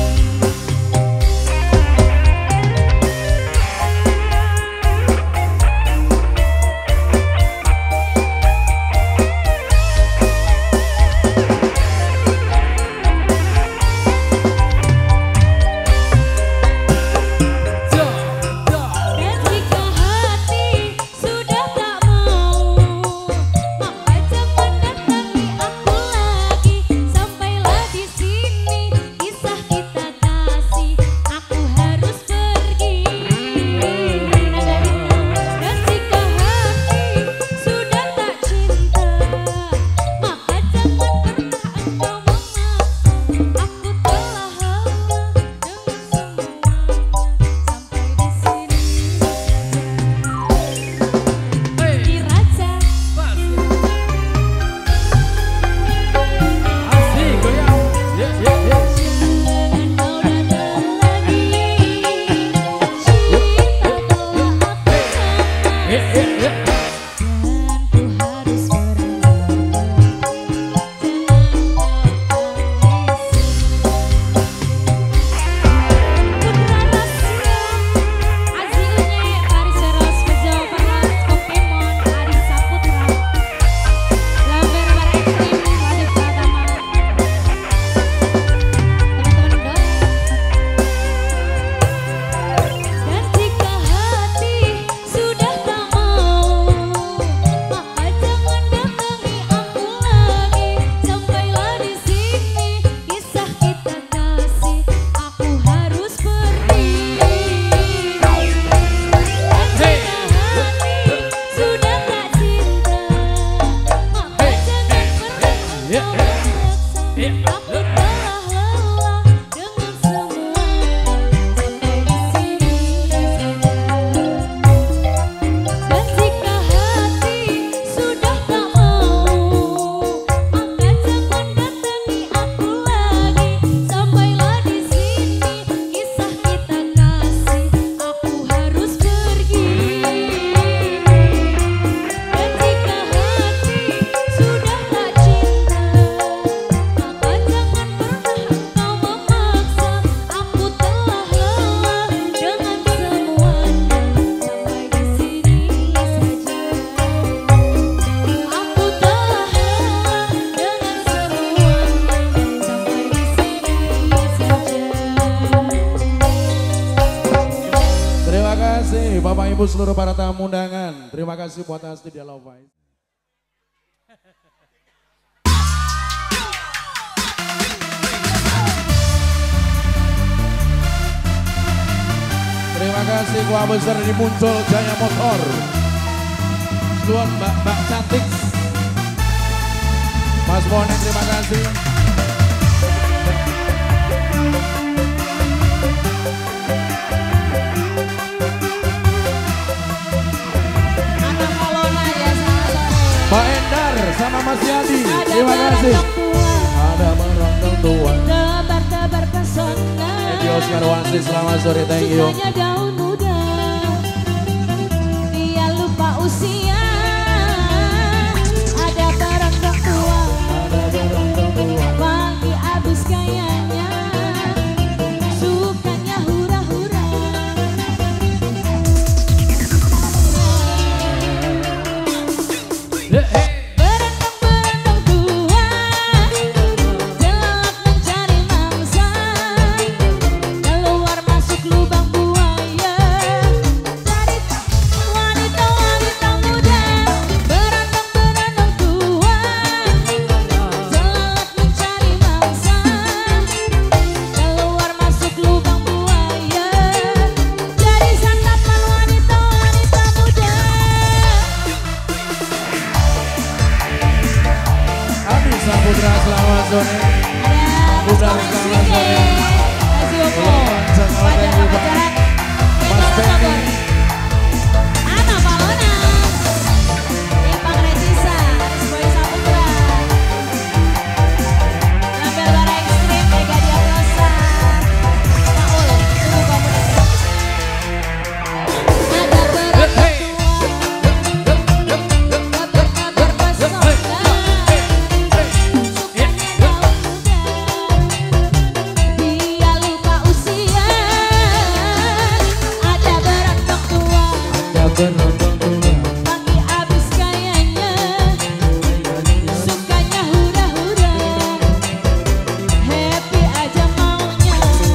Dan jika hati sudah tak mau, maka jangan datangi aku lagi. Sampailah di sini kisah kita kasih. Aku harus pergi. Dan jika hati sudah tak cinta, maka jangan pernah engkau memaksa. Aku telah lelah dengan semuanya. Sampai di sini Diraja. Jangan kau datang lagi. Cinta telah aku kemasi, dan ku harus beranjak pergi. Jangan kau tangisi. Putra Rahasia, Azi Unye, Paris Eros, Bejo Perlas, Pokemon, Adi Saputra, Lamber Bar Ekstrim, Radit Pratama. Teman-teman udah. Dan jika hati sudah tak mau, maka jangan datangi aku lagi. Sampailah di sini kisah kita kasih. Aku harus pergi. Dan jika hati sudah tak cinta, maka jangan pernah engkau memaksa. Aku telah lelah dengan semuanya. Sampai di sini saja. Dan jika hati sudah tak mau, maka jangan datangi aku lagi. Sampailah di sini kisah kita kasih. Aku harus pergi. Dan jika hati sudah tak cinta, maka jangan pernah engkau memaksa. Aku telah lelah dengan semuanya. Sampai di sini saja. Aku telah lelah dengan semuanya. Sampai di sini saja. Terima kasih Bapak Ibu seluruh para tamu undangan. Terima kasih buat Asti Dialova. Terima kasih Gua Besar di Muncul Jaya Motor. Tuan Mbak cantik. Mas Boni terima kasih. Anak Malona ya sore. Pak Endar sama Mas Yadi. Ada Terima kasih. barang tua, Ada merontok tua. tebar-tebar pesona. Edi Oscar Wansi selamat sore, thank you. Sukanya daun muda, dia lupa usia. Ada barang tua, Ada merontok tua. pagi abis kayaknya. Sukanya hura-hura. Berendang-berendang tua, gelap mencari mangsa. Keluar masuk lubang buaya. Dari wanita-wanita muda. Berendang-berendang tua, gelap mencari mangsa. Keluar masuk lubang buaya. Jadi santapan wanita-wanita muda. Adi Saputra selamat sore. Ada Udah, Mas Thomas selamat Vicky. sore. Kasih Opo. Selamat sore, Pajak Pak. pacaran. Mas Gendong Penny. sabar. Ana Palona. Ipang Retisa. Aris Boy Saputra. Label Bara Ekstrim. Mega Diagnosa. Paul. Tunggu komunikasi. Ada berat tua. Kabar-kabar pesona. Sukanya daun muda, dia lupa usia. Ada berantok tua, Ada merontok tua. pagi abis kayaknya. Sukanya hura-hura, happy aja maunya.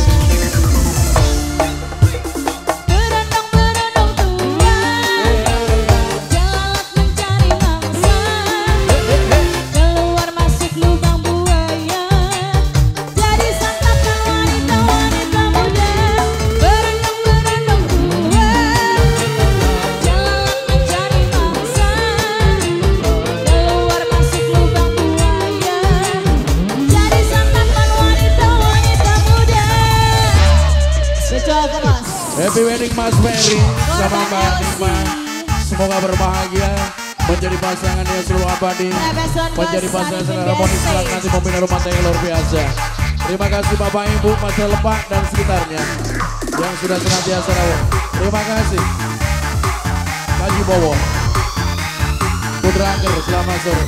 Berendang-berendang tua, jalan mencari mangsa. Keluar masuk lubang buaya, jadi santapan wanita-wanita muda. Berendang-berendang tua, jalan mencari mangsa. Keluar masuk lubang buaya, jadi santapan wanita-wanita muda. Betul Mas. Happy wedding Mas Ferry sama Mbak Nima. Semoga berbahagia menjadi pasangan yang selalu abadi, menjadi pasangan yang harmonis kelak nanti membina rumah tangga yang luar biasa. Terima kasih Bapak Ibu, Mas Lepak dan sekitarnya yang sudah senantiasa rawat. Terima kasih. Haji Bowo, Putra Angger, selamat sore.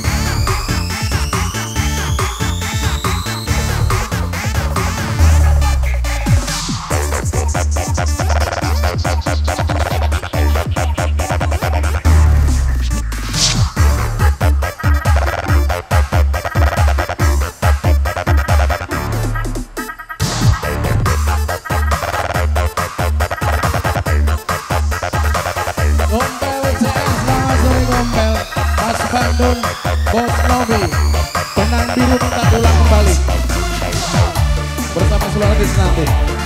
Gombel CS, selamat sore Gombel. Mas Bandung, Bos Novi. Benang biru minta tulang kembali. Bersama seluruh artis nanti.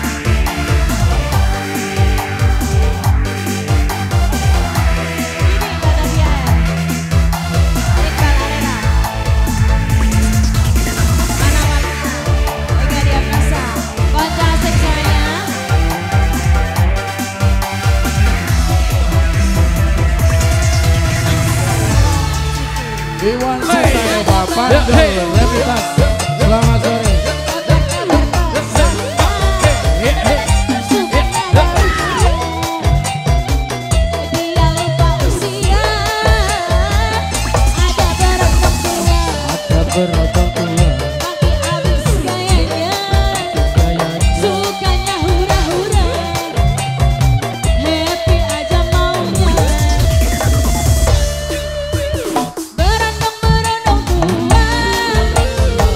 Ini kata dia. Iqbal Arena. Mana-mana. Mega Diagnosa. Konco asik semuanya. Iwan Suta, Bapak Bandung, Revitas. Selamat sore. Dia lupa usia. Ada berantok tua, Ada berotot tua. pagi abis kayaknya. Sukanya hura-hura, happy aja maunya. Berondong-berondong tua,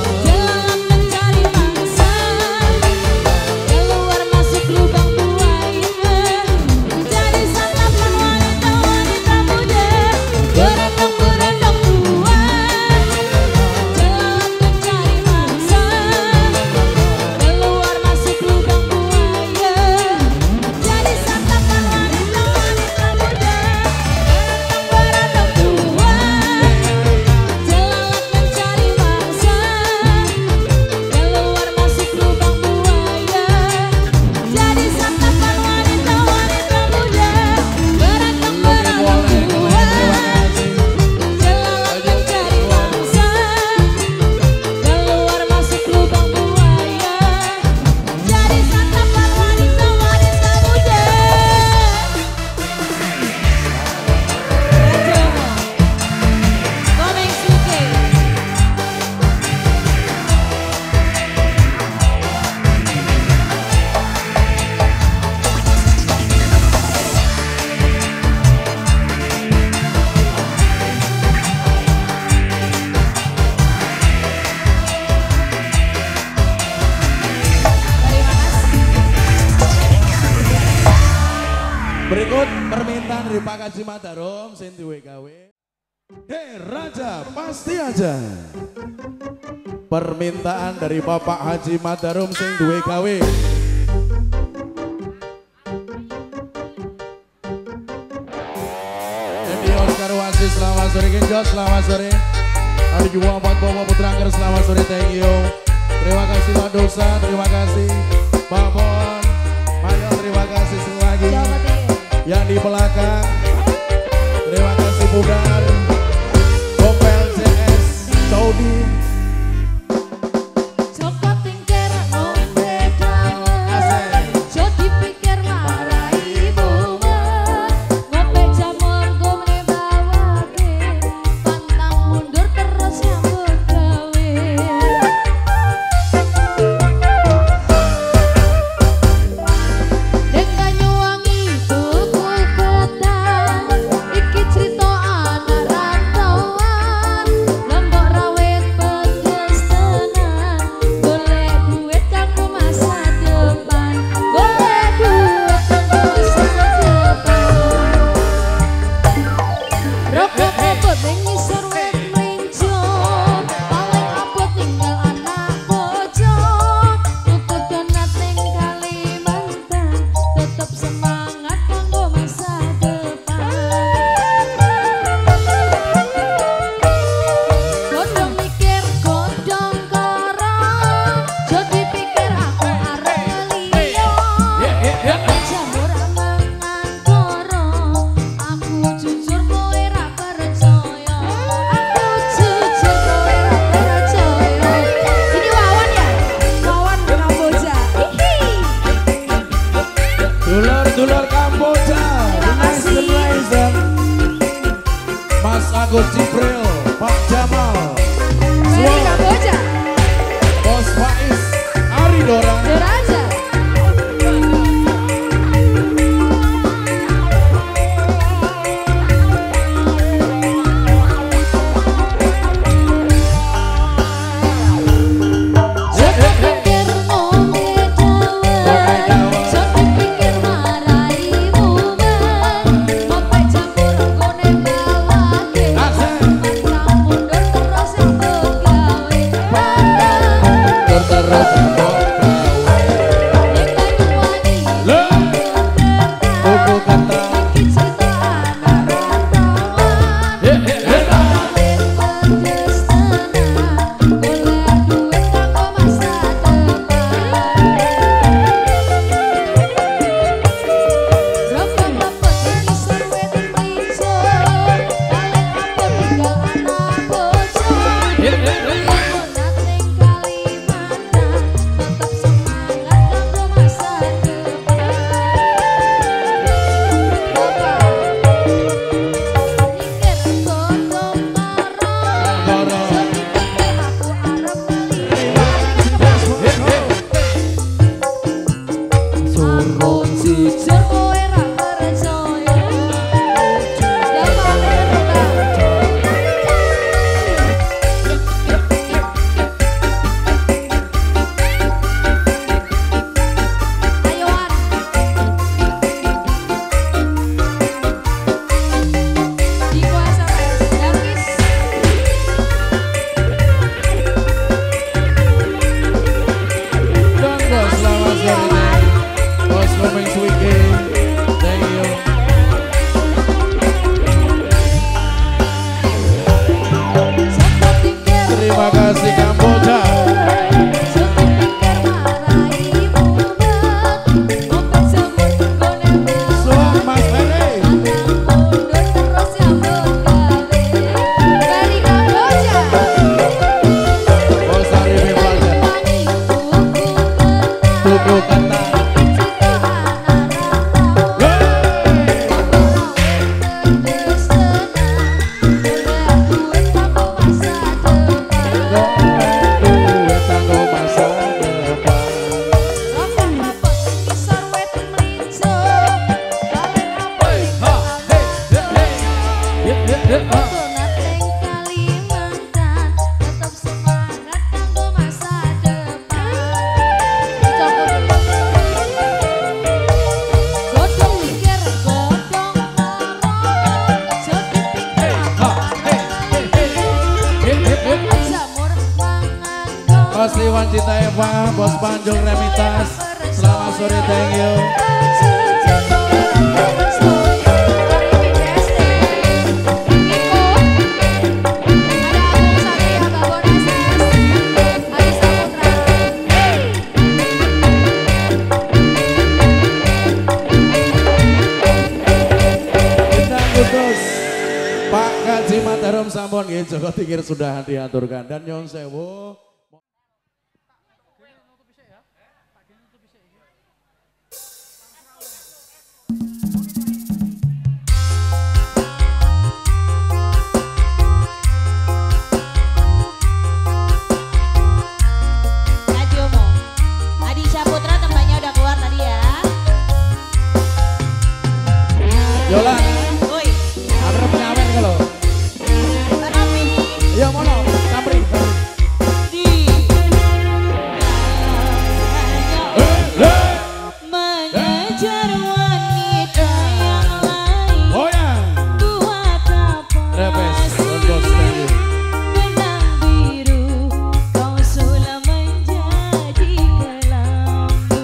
Permintaan dari Pak Haji Madarum sing duwe gawe. Raja pasti aja. Permintaan dari Bapak Haji Madarum sing duwe gawe. Jadi Oscar Wasis selamat sore, Genjot selamat sore. Ada juga buat Bapak Putrangker selamat sore, thank you. Terima kasih Pak Dosa, terima kasih Pak Bon. Ayo terima kasih sekali lagi. Yang di belakang, terima kasih Budar, Gopel CS, Saudi. Joko tingkir ngombe dawet, jo dipikir marai bumet, ngombe jamur gomne bawake, pantang mundur terus nyambut gawe. Ning Banyuwangi tuku gedang, iki crita anak rantauan, lombok rawit pedes tenan, golek duit kanggo masa depan, golek duit kanggo masa depan. Rokok abot ning ngisor wit mlinjo, paling abot tinggal anak bojo, tuku donat ning Kalimantan, tetep semangat kanggo masa depan. Godhong mikir godhong karo, jo dipikir aku arep ngeliyo. Jamur mangan karo, aku jujur kowe ra percaya. Aku jujur kowe ra percaya. Ini Wawan ya? Wawan Kamboja. Dulur-dulur Kamboja, Terima kasih. Nice. Mas Agus Jibril, Pak Jamal, Dari Kamboja. Bos Faiz, Aridora. Deraja. Pikir ngombe dawet, jo dipikir marai bumet, ngope campur gone bawake, pantang mundur terus Salam cinta Eva, Bos Panjul Remitas. Selamat sore, thank you. Pak Kaji Mataram sampun nggih Joko Tingkir sudah diaturkan dan nyuwun sewu. Yolan, ada penyawer kalau. Iya mono, samperin. Mengejar wanita yang lain. Oh ya. Buat apa? Repes, bos thank you. Benang biru, kau sudah menjadi kelambu.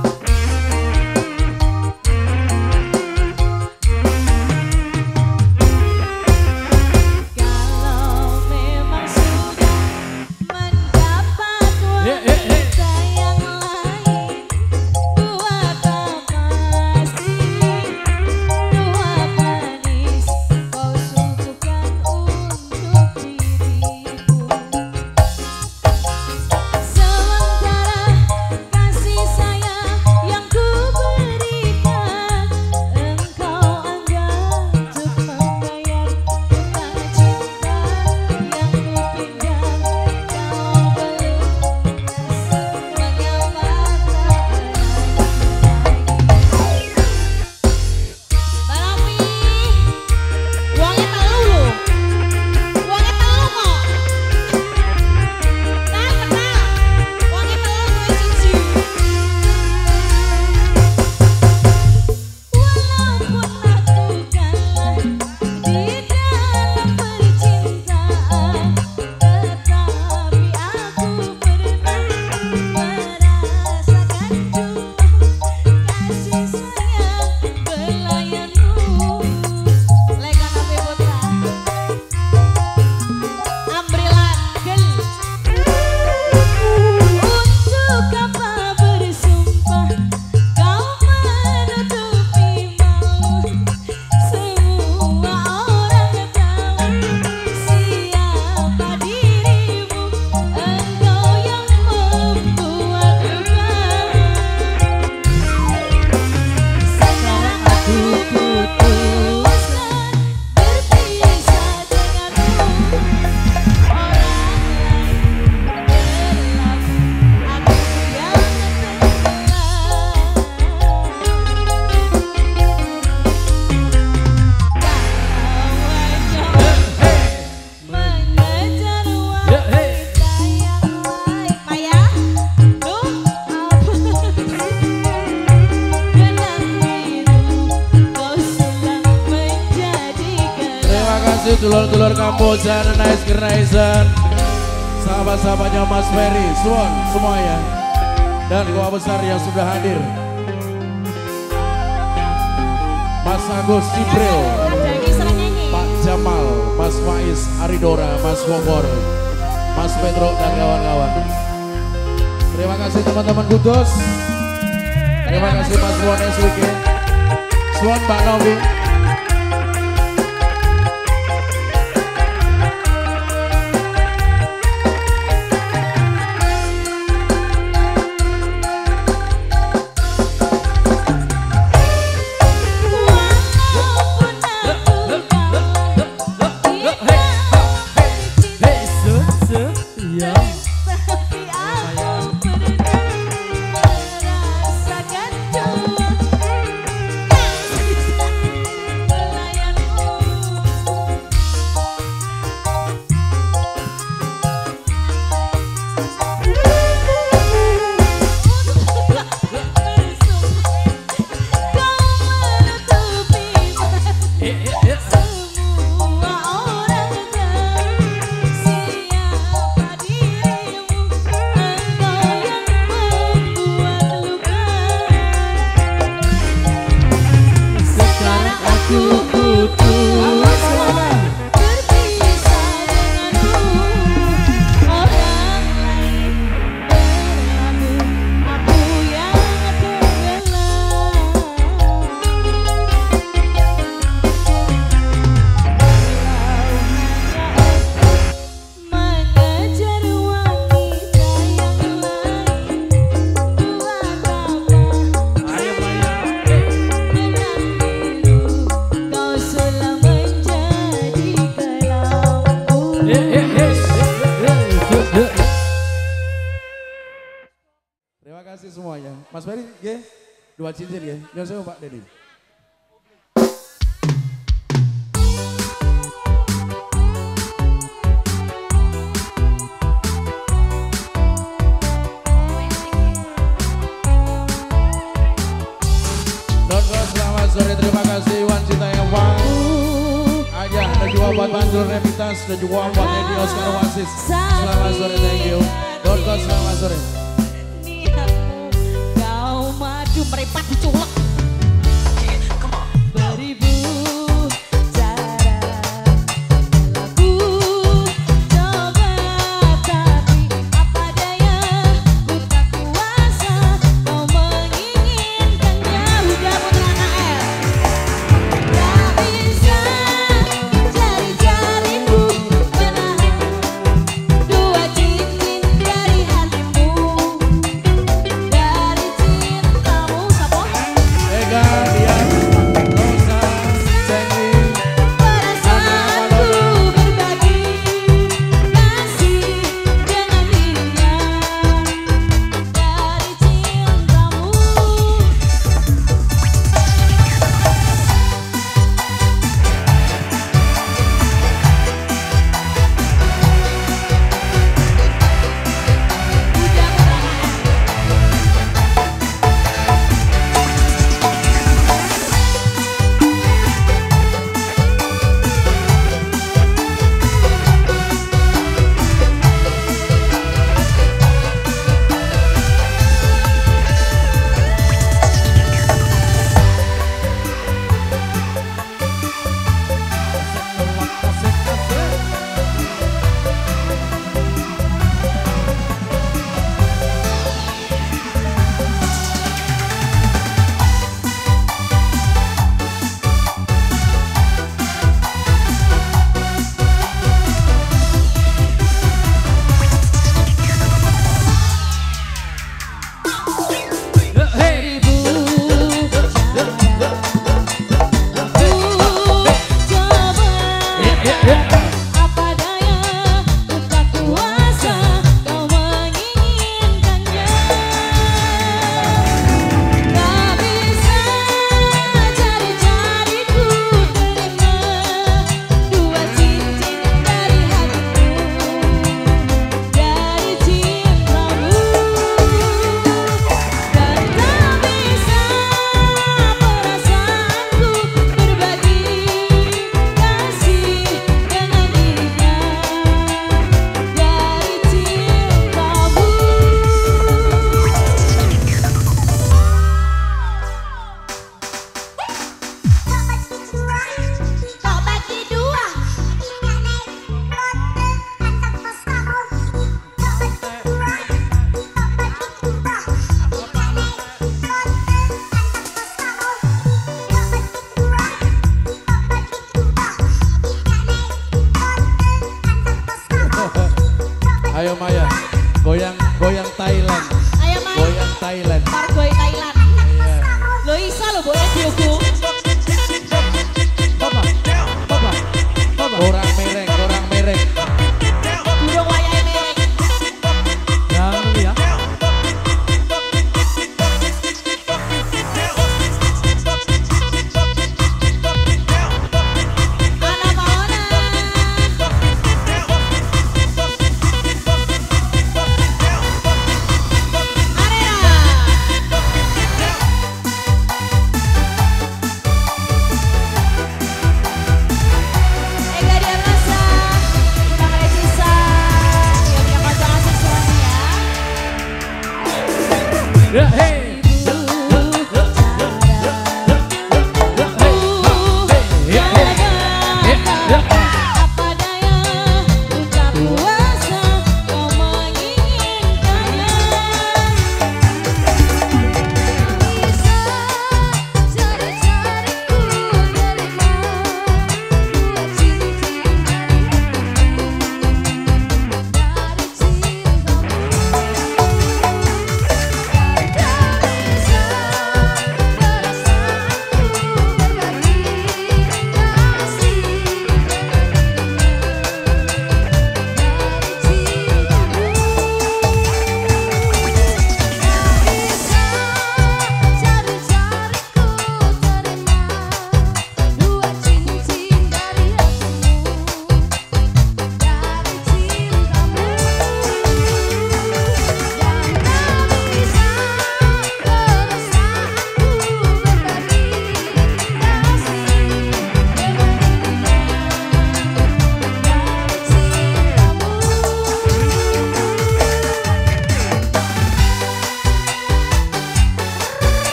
Kalau memang sudah mendapat wanita yang lain, buat apa sih dua manis kau suguhkan untuk diriku. Sementara kasih sayang yang ku berikan, engkau anggap untuk membayar utang cinta yang ku pinjam. Kau belum lunas, mengapa tak lagi? Uangnya telu lho. Uangnya telu kok. Uangnya telu gue siji. Walaupun aku kalah di dalam percintaan, tetapi aku pernah merasakan kasih sayang belayanmu. Lekan api putra Ambrilan gel. Untuk apa bersumpah kau menutupi malu? Semua orang tahu siapa dirimu. Engkau yang membuatku bangga. Sekarang aku putuskan berpisah denganmu. Orang lain berlaku, aku yang mengejar wanita yang lain. Maya, benang biru kau sudah menjadi Terima kasih dulur-dulur Kamboja dan Nice Generation. Sahabat-sahabatnya Mas Ferry, Suwon semuanya. Dan keluarga besar yang sudah hadir. Mas Agus Cibril, Pak Jamal, Mas Faiz, Aridora, Mas Wongor, Mas Petro dan kawan-kawan. Terima kasih teman-teman Kudus. Terima kasih Mas Suwon SWG. Suwon Mbak Novi. Mas Ferry nggih. 2 cincin nggih. Nyuwun sewu Pak Denny. Selamat sore, terima kasih Wan Cinta yang Aja, dan juga buat Banjur Revitas, dan juga buat Edi Oscar Wasis. Selamat sore, thank you. Donko, selamat sore. Niatmu kau maju meripat diculek. Beribu cara laku coba tapi apa daya ku tak kuasa kau menginginkannya. Udah putra KL tak bisa jari-jarimu menahan 2 cincin dari hatimu, dari cintamu. Sapa?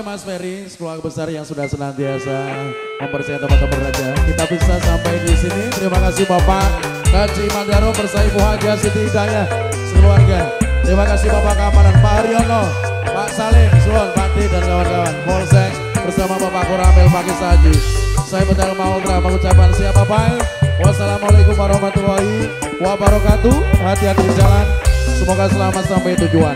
Oke Mas Ferry, keluarga besar yang sudah senantiasa mempercayai teman-teman raja. Kita bisa sampai di sini. Terima kasih Bapak Haji Mandaro bersama Ibu Haja Siti Hidayah sekeluarga. Terima kasih Bapak Keamanan Pak Haryono, Pak Salim, Suwon, Pati dan kawan-kawan. Polsek bersama Bapak Kuramil Pakis Haji. Saya Betal Maultra mengucapkan siapa baik. Wassalamualaikum warahmatullahi wabarakatuh. Hati-hati di jalan. Semoga selamat sampai tujuan.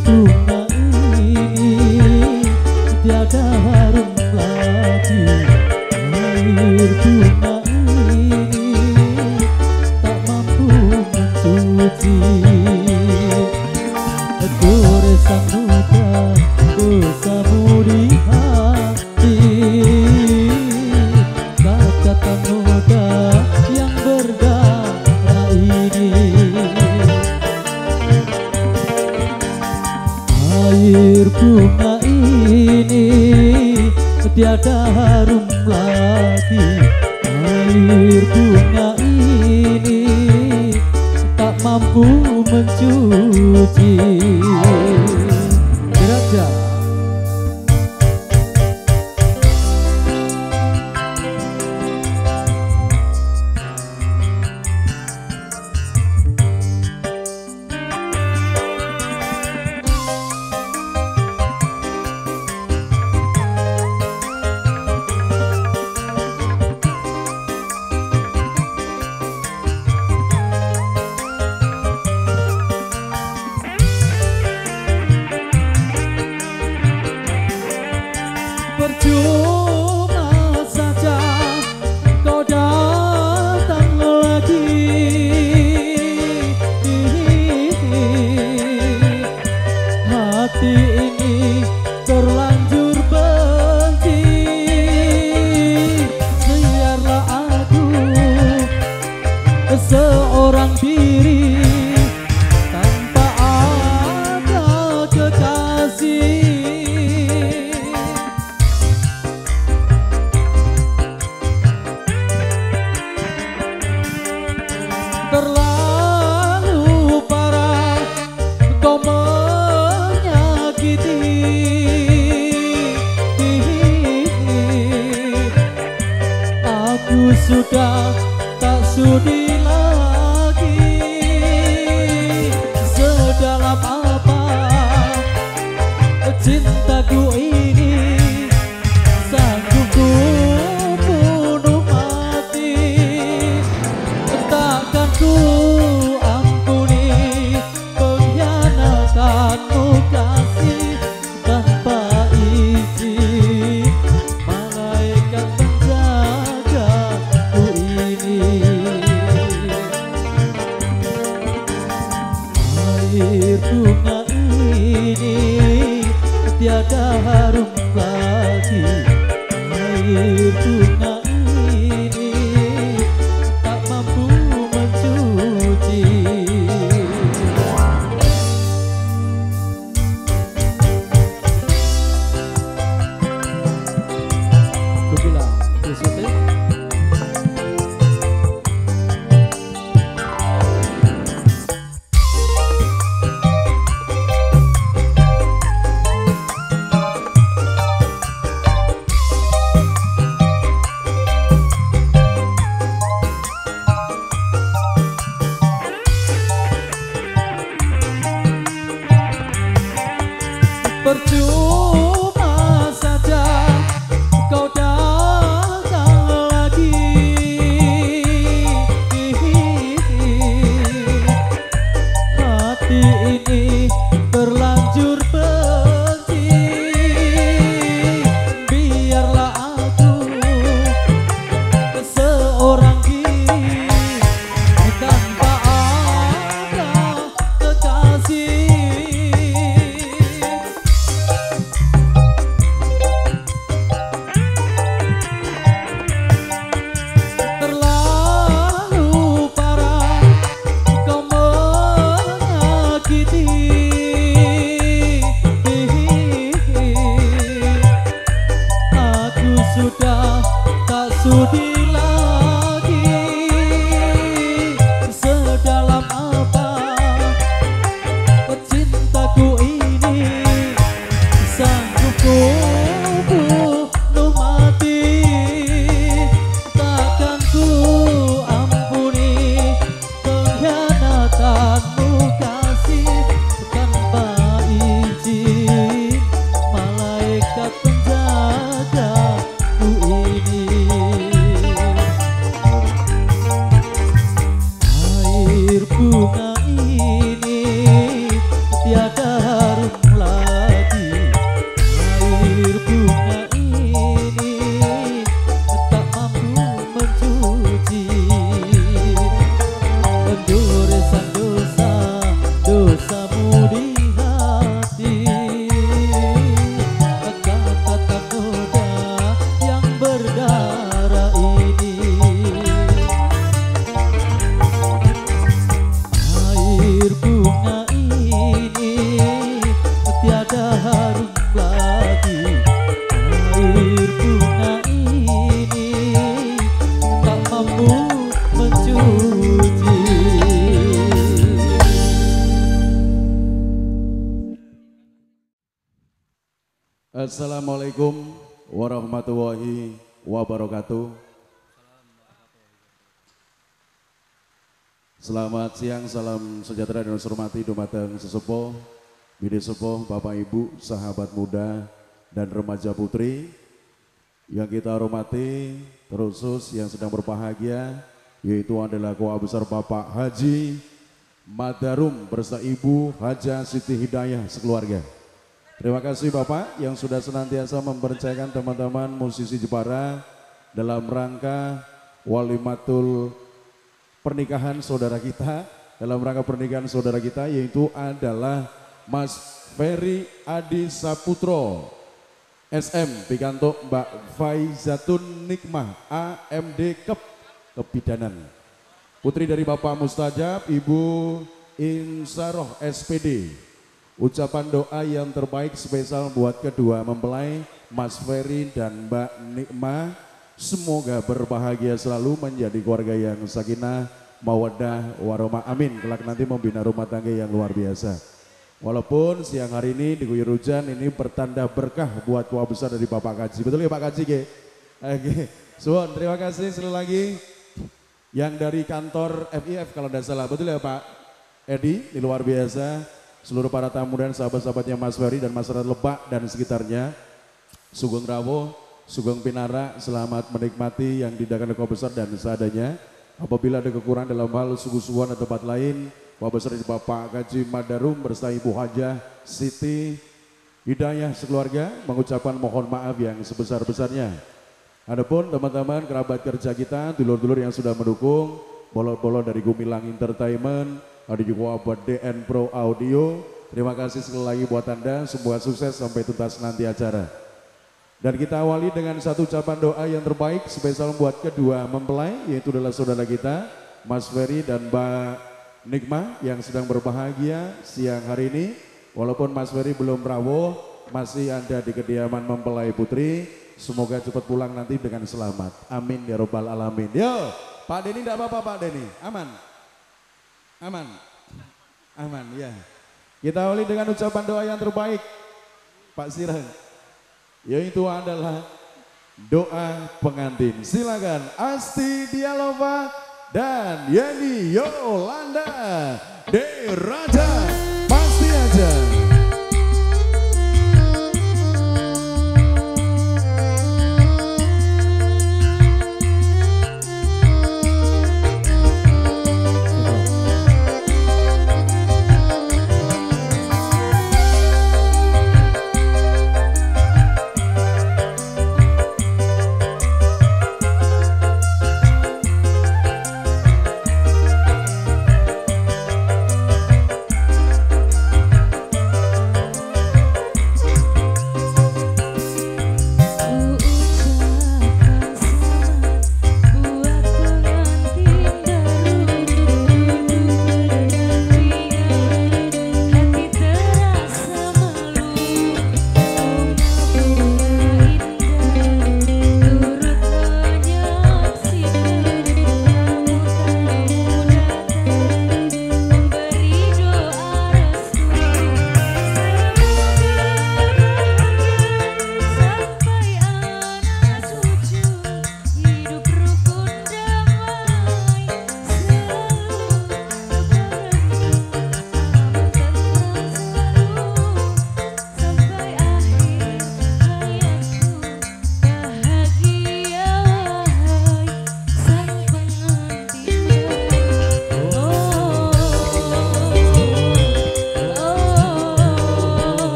bunga ini tiada harum lagi. Air bunga ini tak mampu mencuci goresan luka dosamu di hati. Katakan noda yang berdarah ini, air bunga ini tiada harum lagi. Air bunga ini tak mampu mencuci. Raja percuma saja kau datang lagi. Hati ini terlanjur benci. Biarlah aku seorang diri tanpa ada kekasih. Terlalu parah kau menyakiti. Aku sudah tak sudi lagi. Sedalam apa cintaku ini, sanggup ku bunuh mati. Takkan ku ampuni pengkhianatanmu kasih. Tanpa izin malaikat penjagaku ini, air bunga ini tiada harum lagi. Air bunga ini tak mampu mencuci. Aku bilang sesuatu percuma saja kau datang lagi. Hati ini terlanjur benci. Biarlah aku seorang diri tanpa ada kekasih. Assalamualaikum warahmatullahi wabarakatuh. Selamat siang, salam sejahtera dan hormati dumateng sesepuh, bidi sepuh, bapak ibu, sahabat muda dan remaja putri yang kita hormati, terusus yang sedang berbahagia, yaitu adalah Ketua Besar Bapak Haji Madarum beserta Ibu Haja Siti Hidayah sekeluarga. Terima kasih Bapak yang sudah senantiasa mempercayakan teman-teman musisi Jepara dalam rangka walimatul pernikahan saudara kita, dalam rangka pernikahan saudara kita yaitu adalah Mas Ferry Adi Saputro SM pikantuk Mbak Faizatun Nikmah AMD Kebidanan, putri dari Bapak Mustajab Ibu Insaroh SPD. Ucapan doa yang terbaik spesial buat kedua mempelai Mas Ferry dan Mbak Nikmah. Semoga berbahagia selalu menjadi keluarga yang sakinah, mawaddah, warahmah, amin. Kelak nanti membina rumah tangga yang luar biasa. Walaupun siang hari ini diguyur hujan, ini bertanda berkah buat Ketua Besar dari Bapak Kaji. Betul ya Pak Kaji? Oke. Suwon, terima kasih sekali lagi. Yang dari kantor FIF kalau tidak salah, betul ya Pak Edi? Ini luar biasa. Seluruh para tamu dan sahabat-sahabatnya Mas Ferry dan masyarakat Lebak dan sekitarnya, Sugeng Rawo, Sugeng Pinara, selamat menikmati yang didakan Ketua Besar dan seadanya. Apabila ada kekurangan dalam hal sugu-suguan atau tempat lain, Ketua Besar dari Bapak Haji Madarum bersama Ibu Haja Siti Hidayah sekeluarga mengucapkan mohon maaf yang sebesar-besarnya. Adapun teman-teman kerabat kerja kita, dulur-dulur yang sudah mendukung, bolot-bolot dari Gumilang Entertainment, ada juga buat DN Pro Audio. Terima kasih sekali lagi buat Anda, semoga sukses sampai tuntas nanti acara. Dan kita awali dengan satu ucapan doa yang terbaik spesial buat kedua mempelai, yaitu adalah saudara kita Mas Ferry dan Mbak Nikmah yang sedang berbahagia siang hari ini. Walaupun Mas Ferry belum rawuh, masih ada di kediaman mempelai putri. Semoga cepat pulang nanti dengan selamat. Amin ya robbal alamin. Yo, Pak Denny tidak apa-apa Pak Denny, aman. Aman, aman ya. Kita awali dengan ucapan doa yang terbaik, Pak Sirang, yaitu adalah doa pengantin. Silakan Asti Dialova dan Yeni Yolanda De Raja, pasti aja.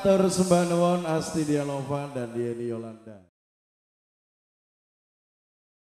Matur sembah nuwun Asti Dialova dan Yeni Yolanda.